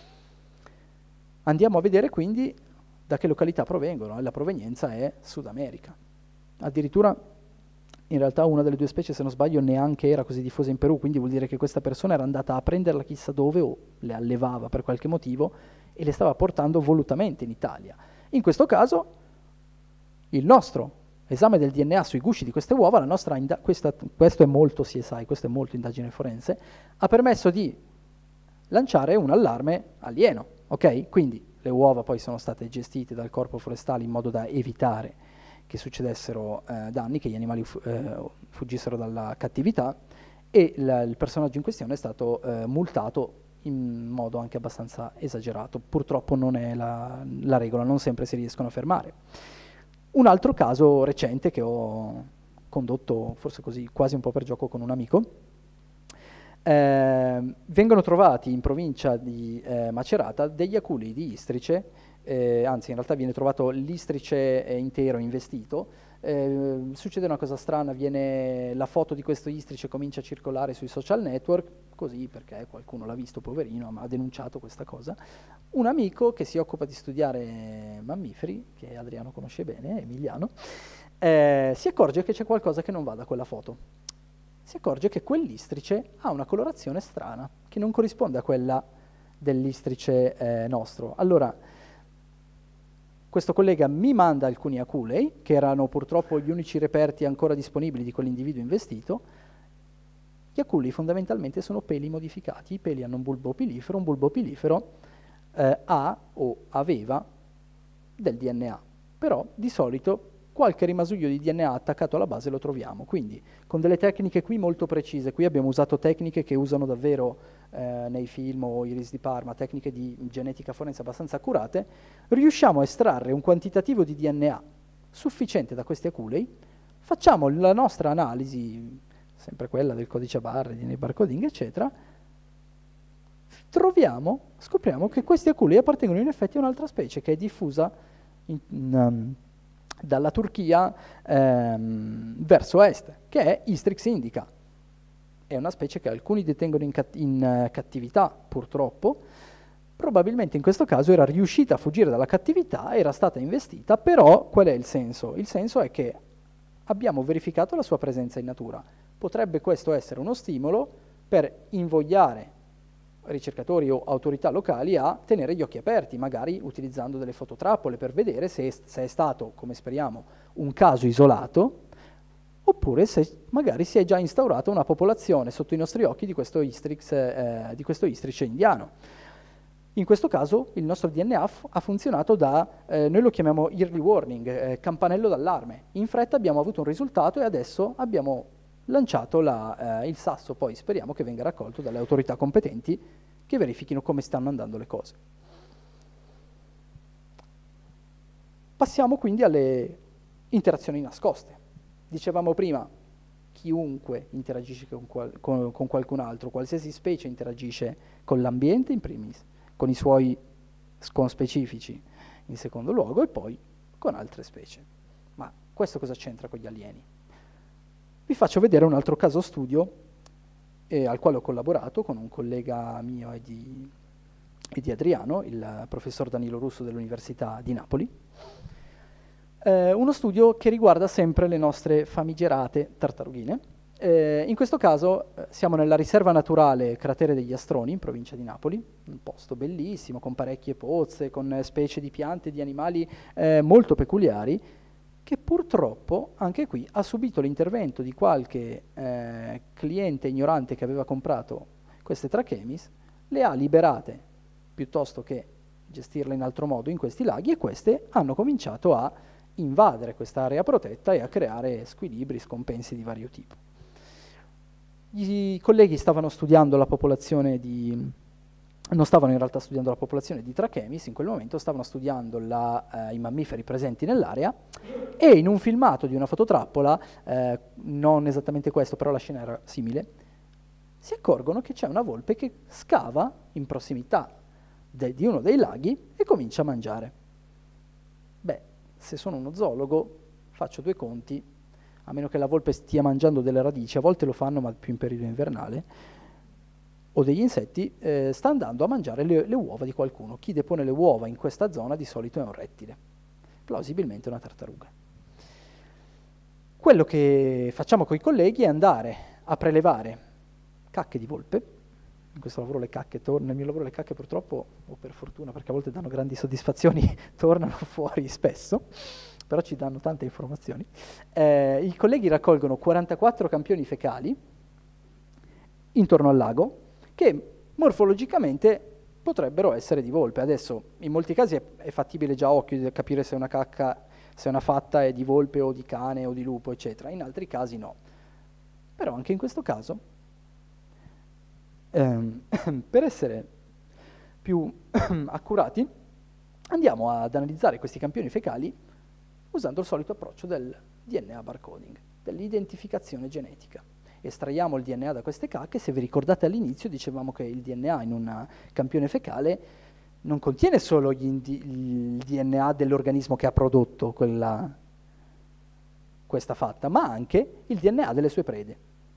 Andiamo a vedere quindi da che località provengono, e la provenienza è Sud America. Addirittura in realtà una delle due specie, se non sbaglio, neanche era così diffusa in Perù, quindi vuol dire che questa persona era andata a prenderla chissà dove o le allevava per qualche motivo e le stava portando volutamente in Italia. In questo caso il nostro esame del D N A sui gusci di queste uova, la nostra inda- questa, questo è molto C S I, questo è molto indagine forense, ha permesso di lanciare un allarme alieno, ok? Quindi le uova poi sono state gestite dal corpo forestale in modo da evitare che succedessero eh, danni, che gli animali fu- eh, fuggissero dalla cattività, e la, il personaggio in questione è stato eh, multato in modo anche abbastanza esagerato. Purtroppo non è la, la regola, non sempre si riescono a fermare. Un altro caso recente che ho condotto, forse così, quasi un po' per gioco con un amico, eh, vengono trovati in provincia di eh, Macerata degli aculi di istrice. Eh, anzi in realtà viene trovato l'istrice eh, intero investito, eh, succede una cosa strana, viene, la foto di questo istrice comincia a circolare sui social network, così perché qualcuno l'ha visto, poverino, ma ha denunciato questa cosa. Un amico che si occupa di studiare mammiferi, che Adriano conosce bene, Emiliano, eh, si accorge che c'è qualcosa che non va da quella foto. Si accorge che quell'istrice ha una colorazione strana, che non corrisponde a quella dell'istrice eh, nostro. Allora, questo collega mi manda alcuni aculei, che erano purtroppo gli unici reperti ancora disponibili di quell'individuo investito. Gli aculei fondamentalmente sono peli modificati, i peli hanno un bulbo pilifero, un bulbo pilifero eh, ha o aveva del D N A, però di solito qualche rimasuglio di D N A attaccato alla base lo troviamo, quindi con delle tecniche qui molto precise. Qui abbiamo usato tecniche che usano davvero eh, nei film o Iris di Parma, tecniche di genetica forense abbastanza accurate, riusciamo a estrarre un quantitativo di D N A sufficiente da questi aculei, facciamo la nostra analisi, sempre quella del codice a barre, di barcoding, eccetera, troviamo, scopriamo che questi aculei appartengono in effetti a un'altra specie che è diffusa in, in, um, dalla Turchia ehm, verso est, che è Istrix indica. È una specie che alcuni detengono in, cat- in uh, cattività, purtroppo. Probabilmente in questo caso era riuscita a fuggire dalla cattività, era stata investita, però qual è il senso? Il senso è che abbiamo verificato la sua presenza in natura. Potrebbe questo essere uno stimolo per invogliare ricercatori o autorità locali a tenere gli occhi aperti, magari utilizzando delle fototrappole per vedere se, se è stato, come speriamo, un caso isolato oppure se magari si è già instaurata una popolazione sotto i nostri occhi di questo Istrix, eh, di questo istrice indiano. In questo caso il nostro D N A ha funzionato da, eh, noi lo chiamiamo early warning, eh, campanello d'allarme. In fretta abbiamo avuto un risultato e adesso abbiamo lanciato la, eh, il sasso, poi speriamo che venga raccolto dalle autorità competenti che verifichino come stanno andando le cose. Passiamo quindi alle interazioni nascoste. Dicevamo prima, chiunque interagisce con, qual con, con qualcun altro, qualsiasi specie interagisce con l'ambiente in primis, con i suoi conspecifici in secondo luogo e poi con altre specie. Ma questo cosa c'entra con gli alieni? Vi faccio vedere un altro caso studio eh, al quale ho collaborato con un collega mio e di, e di Adriano, il professor Danilo Russo dell'Università di Napoli. Eh, uno studio che riguarda sempre le nostre famigerate tartarughine. Eh, in questo caso eh, siamo nella riserva naturale Cratere degli Astroni, in provincia di Napoli, un posto bellissimo, con parecchie pozze, con eh, specie di piante e di animali eh, molto peculiari, che purtroppo anche qui ha subito l'intervento di qualche eh, cliente ignorante che aveva comprato queste trachemis, le ha liberate piuttosto che gestirle in altro modo in questi laghi, e queste hanno cominciato a invadere quest'area protetta e a creare squilibri, scompensi di vario tipo. I colleghi stavano studiando la popolazione di, non stavano in realtà studiando la popolazione di trachemis, in quel momento stavano studiando la, eh, i mammiferi presenti nell'area, e in un filmato di una fototrappola, eh, non esattamente questo, però la scena era simile, si accorgono che c'è una volpe che scava in prossimità de, di uno dei laghi e comincia a mangiare. Beh, se sono uno zoologo faccio due conti, a meno che la volpe stia mangiando delle radici, a volte lo fanno ma più in periodo invernale, o degli insetti, eh, sta andando a mangiare le, le uova di qualcuno. Chi depone le uova in questa zona di solito è un rettile, plausibilmente una tartaruga. Quello che facciamo con i colleghi è andare a prelevare cacche di volpe. In questo lavoro le cacche tornano, nel mio lavoro le cacche purtroppo, o per fortuna perché a volte danno grandi soddisfazioni, tornano fuori spesso, però ci danno tante informazioni. Eh, I colleghi raccolgono quarantaquattro campioni fecali intorno al lago, che morfologicamente potrebbero essere di volpe. Adesso in molti casi è, è fattibile già a occhio di capire se una cacca, se una fatta è di volpe o di cane o di lupo, eccetera. In altri casi no. Però anche in questo caso, ehm, per essere più accurati, andiamo ad analizzare questi campioni fecali usando il solito approccio del D N A barcoding, dell'identificazione genetica. Estraiamo il D N A da queste cacche. Se vi ricordate all'inizio dicevamo che il D N A in un campione fecale non contiene solo gli il D N A dell'organismo che ha prodotto quella, questa fatta, ma anche il D N A delle sue prede.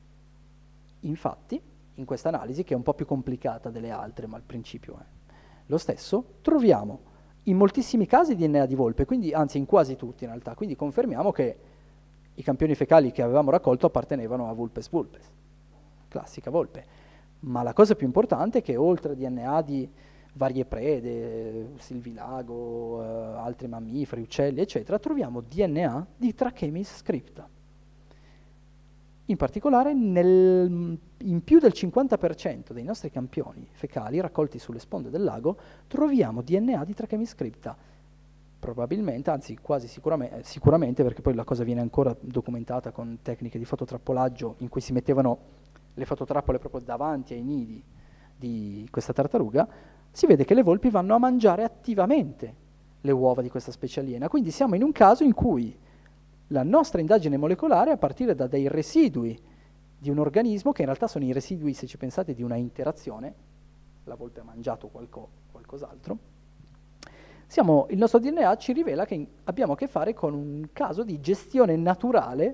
Infatti, in questa analisi, che è un po' più complicata delle altre, ma il principio è lo stesso, troviamo in moltissimi casi D N A di volpe, quindi, anzi in quasi tutti in realtà, quindi confermiamo che i campioni fecali che avevamo raccolto appartenevano a Vulpes vulpes, classica volpe. Ma la cosa più importante è che oltre a D N A di varie prede, silvilago, eh, altri mammiferi, uccelli, eccetera, troviamo D N A di Trachemis scripta. In particolare, nel, in più del cinquanta per cento dei nostri campioni fecali raccolti sulle sponde del lago, troviamo D N A di Trachemis scripta. Probabilmente, anzi quasi sicuramente, sicuramente, perché poi la cosa viene ancora documentata con tecniche di fototrappolaggio in cui si mettevano le fototrappole proprio davanti ai nidi di questa tartaruga, si vede che le volpi vanno a mangiare attivamente le uova di questa specie aliena. Quindi siamo in un caso in cui la nostra indagine molecolare, a partire da dei residui di un organismo, che in realtà sono i residui, se ci pensate, di una interazione, la volpe ha mangiato qualco, qualcos'altro, siamo, il nostro D N A ci rivela che abbiamo a che fare con un caso di gestione naturale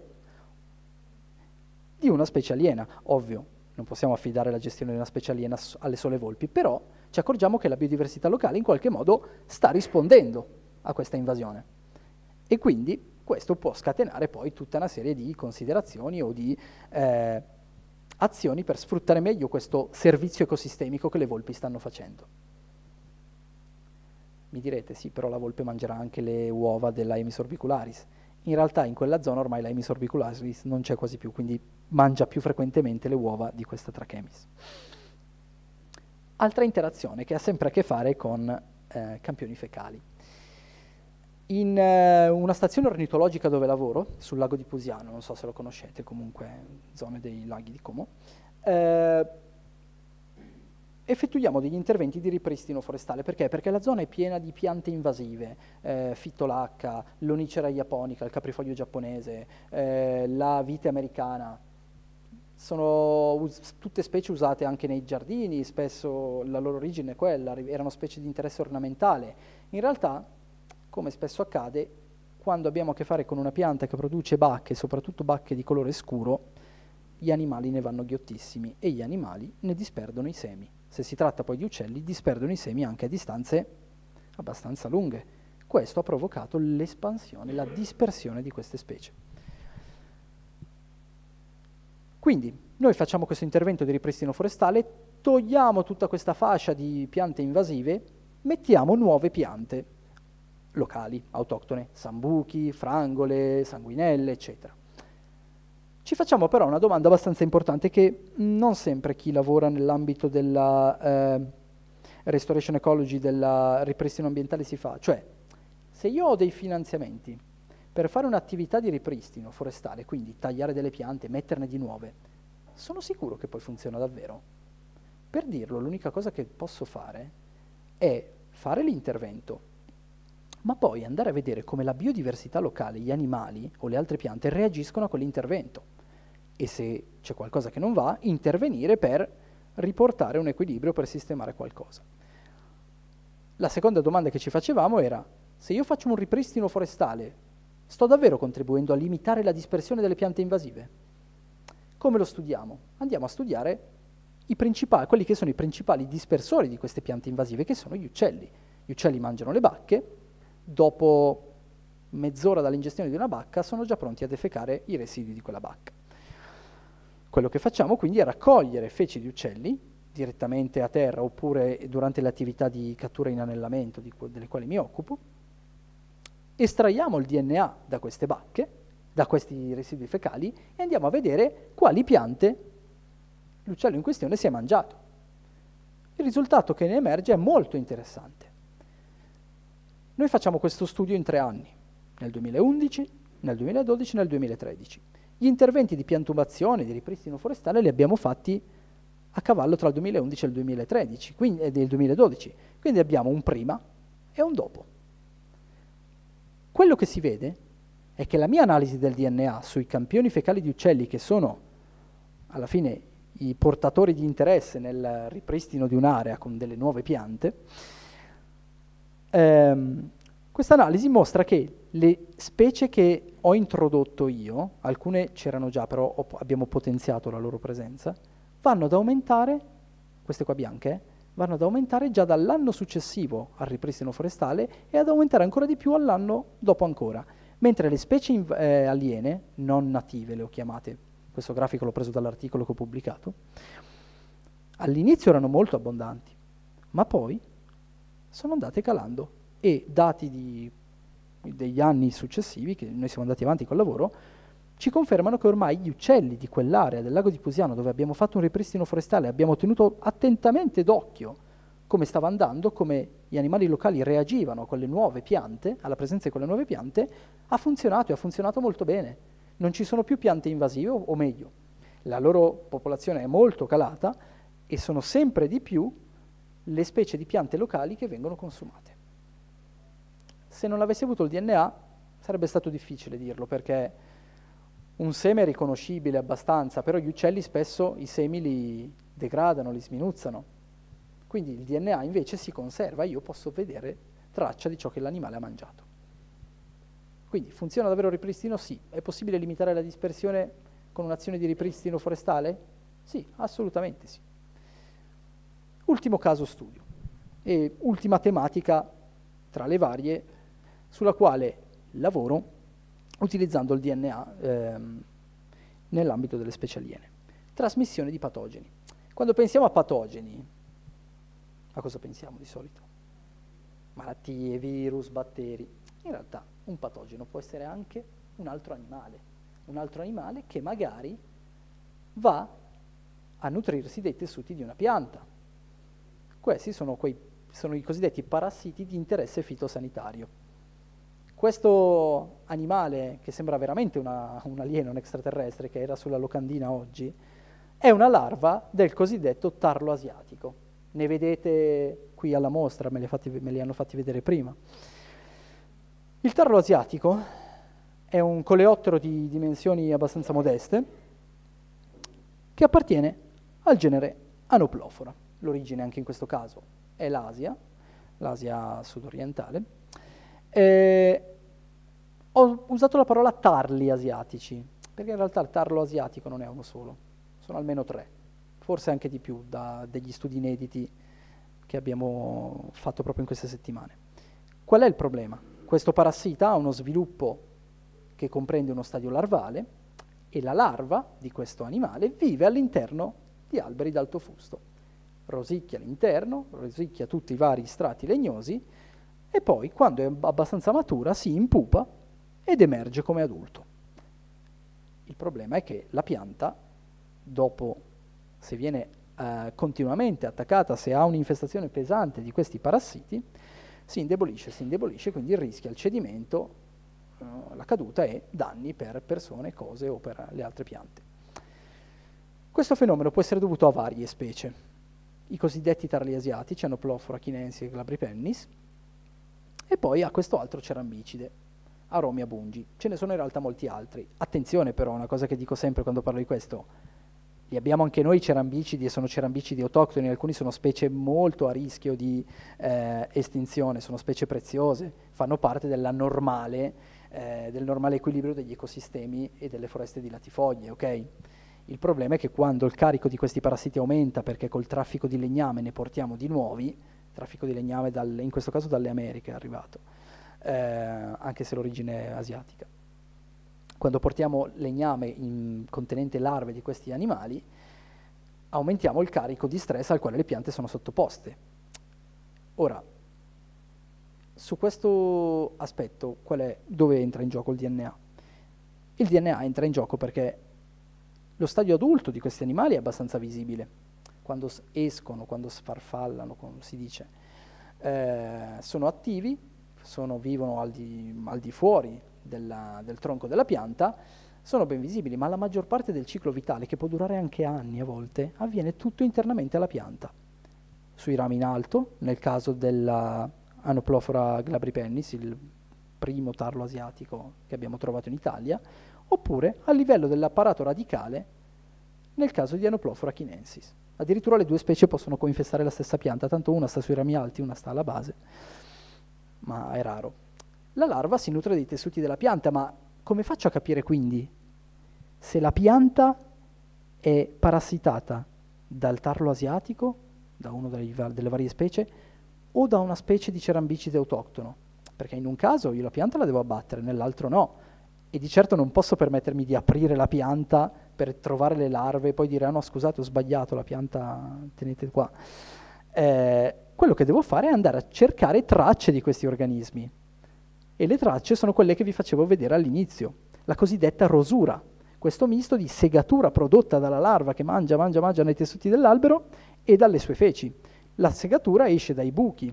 di una specie aliena. Ovvio, non possiamo affidare la gestione di una specie aliena alle sole volpi, però ci accorgiamo che la biodiversità locale in qualche modo sta rispondendo a questa invasione. E quindi questo può scatenare poi tutta una serie di considerazioni o di eh, azioni per sfruttare meglio questo servizio ecosistemico che le volpi stanno facendo. Mi direte, sì, però la volpe mangerà anche le uova della Emys orbicularis. In realtà in quella zona ormai la Hemi's orbicularis non c'è quasi più, quindi mangia più frequentemente le uova di questa Trachemis. Altra interazione che ha sempre a che fare con eh, campioni fecali. In eh, una stazione ornitologica dove lavoro, sul lago di Pusiano, non so se lo conoscete, comunque zone dei laghi di Como, eh, effettuiamo degli interventi di ripristino forestale. Perché? Perché la zona è piena di piante invasive, eh, Fittolacca, l'Onicera japonica, il caprifoglio giapponese, eh, la vite americana. Sono us- tutte specie usate anche nei giardini, spesso la loro origine è quella, ri- erano specie di interesse ornamentale. In realtà, come spesso accade, quando abbiamo a che fare con una pianta che produce bacche, soprattutto bacche di colore scuro, gli animali ne vanno ghiottissimi e gli animali ne disperdono i semi. Se si tratta poi di uccelli, disperdono i semi anche a distanze abbastanza lunghe. Questo ha provocato l'espansione, la dispersione di queste specie. Quindi noi facciamo questo intervento di ripristino forestale, togliamo tutta questa fascia di piante invasive, mettiamo nuove piante locali, autoctone, sambuchi, frangole, sanguinelle, eccetera. Ci facciamo però una domanda abbastanza importante che non sempre chi lavora nell'ambito della eh, restoration ecology, del ripristino ambientale si fa. Cioè, se io ho dei finanziamenti per fare un'attività di ripristino forestale, quindi tagliare delle piante, metterne di nuove, sono sicuro che poi funziona davvero? Per dirlo, l'unica cosa che posso fare è fare l'intervento, ma poi andare a vedere come la biodiversità locale, gli animali o le altre piante reagiscono a quell'intervento. E se c'è qualcosa che non va, intervenire per riportare un equilibrio, per sistemare qualcosa. La seconda domanda che ci facevamo era: se io faccio un ripristino forestale, sto davvero contribuendo a limitare la dispersione delle piante invasive? Come lo studiamo? Andiamo a studiare i principali, quelli che sono i principali dispersori di queste piante invasive, che sono gli uccelli. Gli uccelli mangiano le bacche, dopo mezz'ora dall'ingestione di una bacca sono già pronti a defecare i residui di quella bacca. Quello che facciamo quindi è raccogliere feci di uccelli direttamente a terra oppure durante le attività di cattura in anellamento di, delle quali mi occupo, estraiamo il D N A da queste bacche, da questi residui fecali e andiamo a vedere quali piante l'uccello in questione si è mangiato. Il risultato che ne emerge è molto interessante. Noi facciamo questo studio in tre anni, nel duemilaundici, nel duemiladodici e nel duemilatredici. Gli interventi di piantumazione, di ripristino forestale li abbiamo fatti a cavallo tra il duemilaundici e il duemilatredici, quindi, e del duemiladodici, quindi abbiamo un prima e un dopo. Quello che si vede è che la mia analisi del D N A sui campioni fecali di uccelli, che sono alla fine i portatori di interesse nel ripristino di un'area con delle nuove piante, ehm, questa analisi mostra che le specie che ho introdotto io, alcune c'erano già, però ho, abbiamo potenziato la loro presenza, vanno ad aumentare, queste qua bianche, vanno ad aumentare già dall'anno successivo al ripristino forestale e ad aumentare ancora di più all'anno dopo ancora. Mentre le specie inv- eh, aliene, non native le ho chiamate, questo grafico l'ho preso dall'articolo che ho pubblicato, all'inizio erano molto abbondanti, ma poi sono andate calando e dati di, degli anni successivi, che noi siamo andati avanti col lavoro, ci confermano che ormai gli uccelli di quell'area del lago di Pusiano, dove abbiamo fatto un ripristino forestale, abbiamo tenuto attentamente d'occhio come stava andando, come gli animali locali reagivano con le nuove piante, alla presenza di quelle nuove piante, ha funzionato e ha funzionato molto bene. Non ci sono più piante invasive, o meglio, la loro popolazione è molto calata e sono sempre di più le specie di piante locali che vengono consumate. Se non avessi avuto il D N A sarebbe stato difficile dirlo, perché un seme è riconoscibile abbastanza, però gli uccelli spesso i semi li degradano, li sminuzzano. Quindi il D N A invece si conserva e io posso vedere traccia di ciò che l'animale ha mangiato. Quindi funziona davvero il ripristino? Sì. È possibile limitare la dispersione con un'azione di ripristino forestale? Sì, assolutamente sì. Ultimo caso studio e ultima tematica tra le varie sulla quale lavoro utilizzando il D N A ehm, nell'ambito delle specie aliene. Trasmissione di patogeni. Quando pensiamo a patogeni, a cosa pensiamo di solito? Malattie, virus, batteri. In realtà un patogeno può essere anche un altro animale, un altro animale che magari va a nutrirsi dei tessuti di una pianta. Questi sono, quei, sono i cosiddetti parassiti di interesse fitosanitario. Questo animale, che sembra veramente una, un alieno, un extraterrestre, che era sulla locandina oggi, è una larva del cosiddetto tarlo asiatico. Ne vedete qui alla mostra, me li, fatti, me li hanno fatti vedere prima. Il tarlo asiatico è un coleottero di dimensioni abbastanza modeste che appartiene al genere Anoplofora. L'origine anche in questo caso è l'Asia, l'Asia sudorientale. Eh, ho usato la parola tarli asiatici, perché in realtà il tarlo asiatico non è uno solo, sono almeno tre, forse anche di più da degli studi inediti che abbiamo fatto proprio in queste settimane. Qual è il problema? Questo parassita ha uno sviluppo che comprende uno stadio larvale e la larva di questo animale vive all'interno di alberi d'alto fusto. Rosicchia l'interno, rosicchia tutti i vari strati legnosi e poi, quando è abbastanza matura, si impupa ed emerge come adulto. Il problema è che la pianta, dopo, se viene eh, continuamente attaccata, se ha un'infestazione pesante di questi parassiti, si indebolisce, si indebolisce, quindi rischia il cedimento, eh, la caduta e danni per persone, cose o per le altre piante. Questo fenomeno può essere dovuto a varie specie. I cosiddetti tarli asiatici, Anoplofora chinensis e Glabripennis, e poi a questo altro cerambicide, Aromia bungi. Ce ne sono in realtà molti altri. Attenzione però, una cosa che dico sempre quando parlo di questo, li abbiamo anche noi cerambicidi e sono cerambicidi autoctoni, alcuni sono specie molto a rischio di eh, estinzione, sono specie preziose, fanno parte della normale, eh, del normale equilibrio degli ecosistemi e delle foreste di latifoglie, ok? Il problema è che quando il carico di questi parassiti aumenta, perché col traffico di legname ne portiamo di nuovi, traffico di legname dal, in questo caso dalle Americhe è arrivato, eh, anche se l'origine è asiatica. Quando portiamo legname in contenente larve di questi animali, aumentiamo il carico di stress al quale le piante sono sottoposte. Ora, su questo aspetto, qual è, dove entra in gioco il D N A? Il D N A entra in gioco perché lo stadio adulto di questi animali è abbastanza visibile. Quando escono, quando sfarfallano, come si dice, eh, sono attivi, sono, vivono al di, al di fuori della, del tronco della pianta, sono ben visibili, ma la maggior parte del ciclo vitale, che può durare anche anni a volte, avviene tutto internamente alla pianta. Sui rami in alto, nel caso della Anoplofora glabripennis, il primo tarlo asiatico che abbiamo trovato in Italia, oppure a livello dell'apparato radicale nel caso di Anoplofora chinensis. Addirittura le due specie possono coinfestare la stessa pianta, tanto una sta sui rami alti, una sta alla base, ma è raro. La larva si nutre dei tessuti della pianta, ma come faccio a capire quindi se la pianta è parassitata dal tarlo asiatico, da una delle, delle varie specie, o da una specie di cerambicide autoctono? Perché in un caso io la pianta la devo abbattere, nell'altro no. E di certo non posso permettermi di aprire la pianta per trovare le larve e poi dire ah no scusate ho sbagliato, la pianta tenete qua. Eh, quello che devo fare è andare a cercare tracce di questi organismi e le tracce sono quelle che vi facevo vedere all'inizio, la cosiddetta rosura, questo misto di segatura prodotta dalla larva che mangia, mangia, mangia nei tessuti dell'albero e dalle sue feci. La segatura esce dai buchi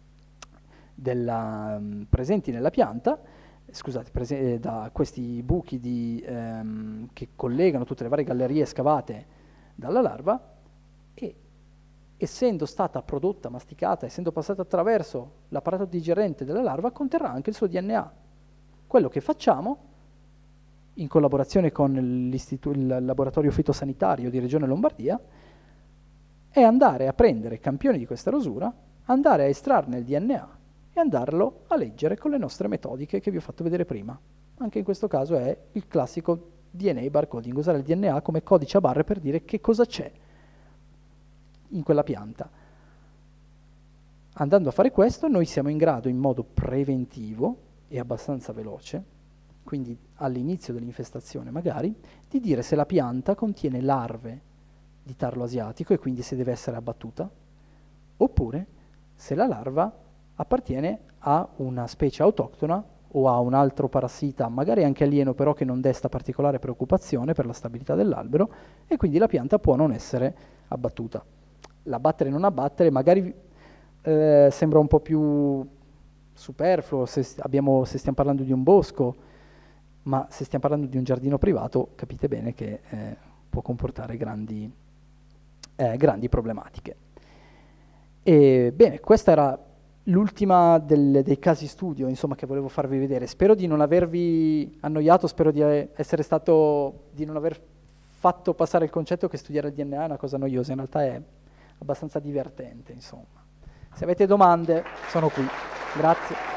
della, um, presenti nella pianta, scusate, prese- da questi buchi di, ehm, che collegano tutte le varie gallerie scavate dalla larva e, essendo stata prodotta, masticata, essendo passata attraverso l'apparato digerente della larva, conterrà anche il suo D N A. Quello che facciamo, in collaborazione con il laboratorio fitosanitario di Regione Lombardia, è andare a prendere campioni di questa rosura, andare a estrarne il D N A e andarlo a leggere con le nostre metodiche che vi ho fatto vedere prima. Anche in questo caso è il classico D N A barcoding, usare il D N A come codice a barre per dire che cosa c'è in quella pianta. Andando a fare questo, noi siamo in grado in modo preventivo e abbastanza veloce, quindi all'inizio dell'infestazione magari, di dire se la pianta contiene larve di tarlo asiatico e quindi se deve essere abbattuta, oppure se la larva appartiene a una specie autoctona o a un altro parassita, magari anche alieno, però che non desta particolare preoccupazione per la stabilità dell'albero, e quindi la pianta può non essere abbattuta. L'abbattere e non abbattere magari eh, sembra un po' più superfluo se, abbiamo, se stiamo parlando di un bosco, ma se stiamo parlando di un giardino privato capite bene che eh, può comportare grandi, eh, grandi problematiche. E, bene, questa era l'ultima dei casi studio, insomma, che volevo farvi vedere. Spero di non avervi annoiato, spero di essere stato, di non aver fatto passare il concetto che studiare il D N A è una cosa noiosa, in realtà è abbastanza divertente, insomma. Se avete domande, sono qui. Grazie.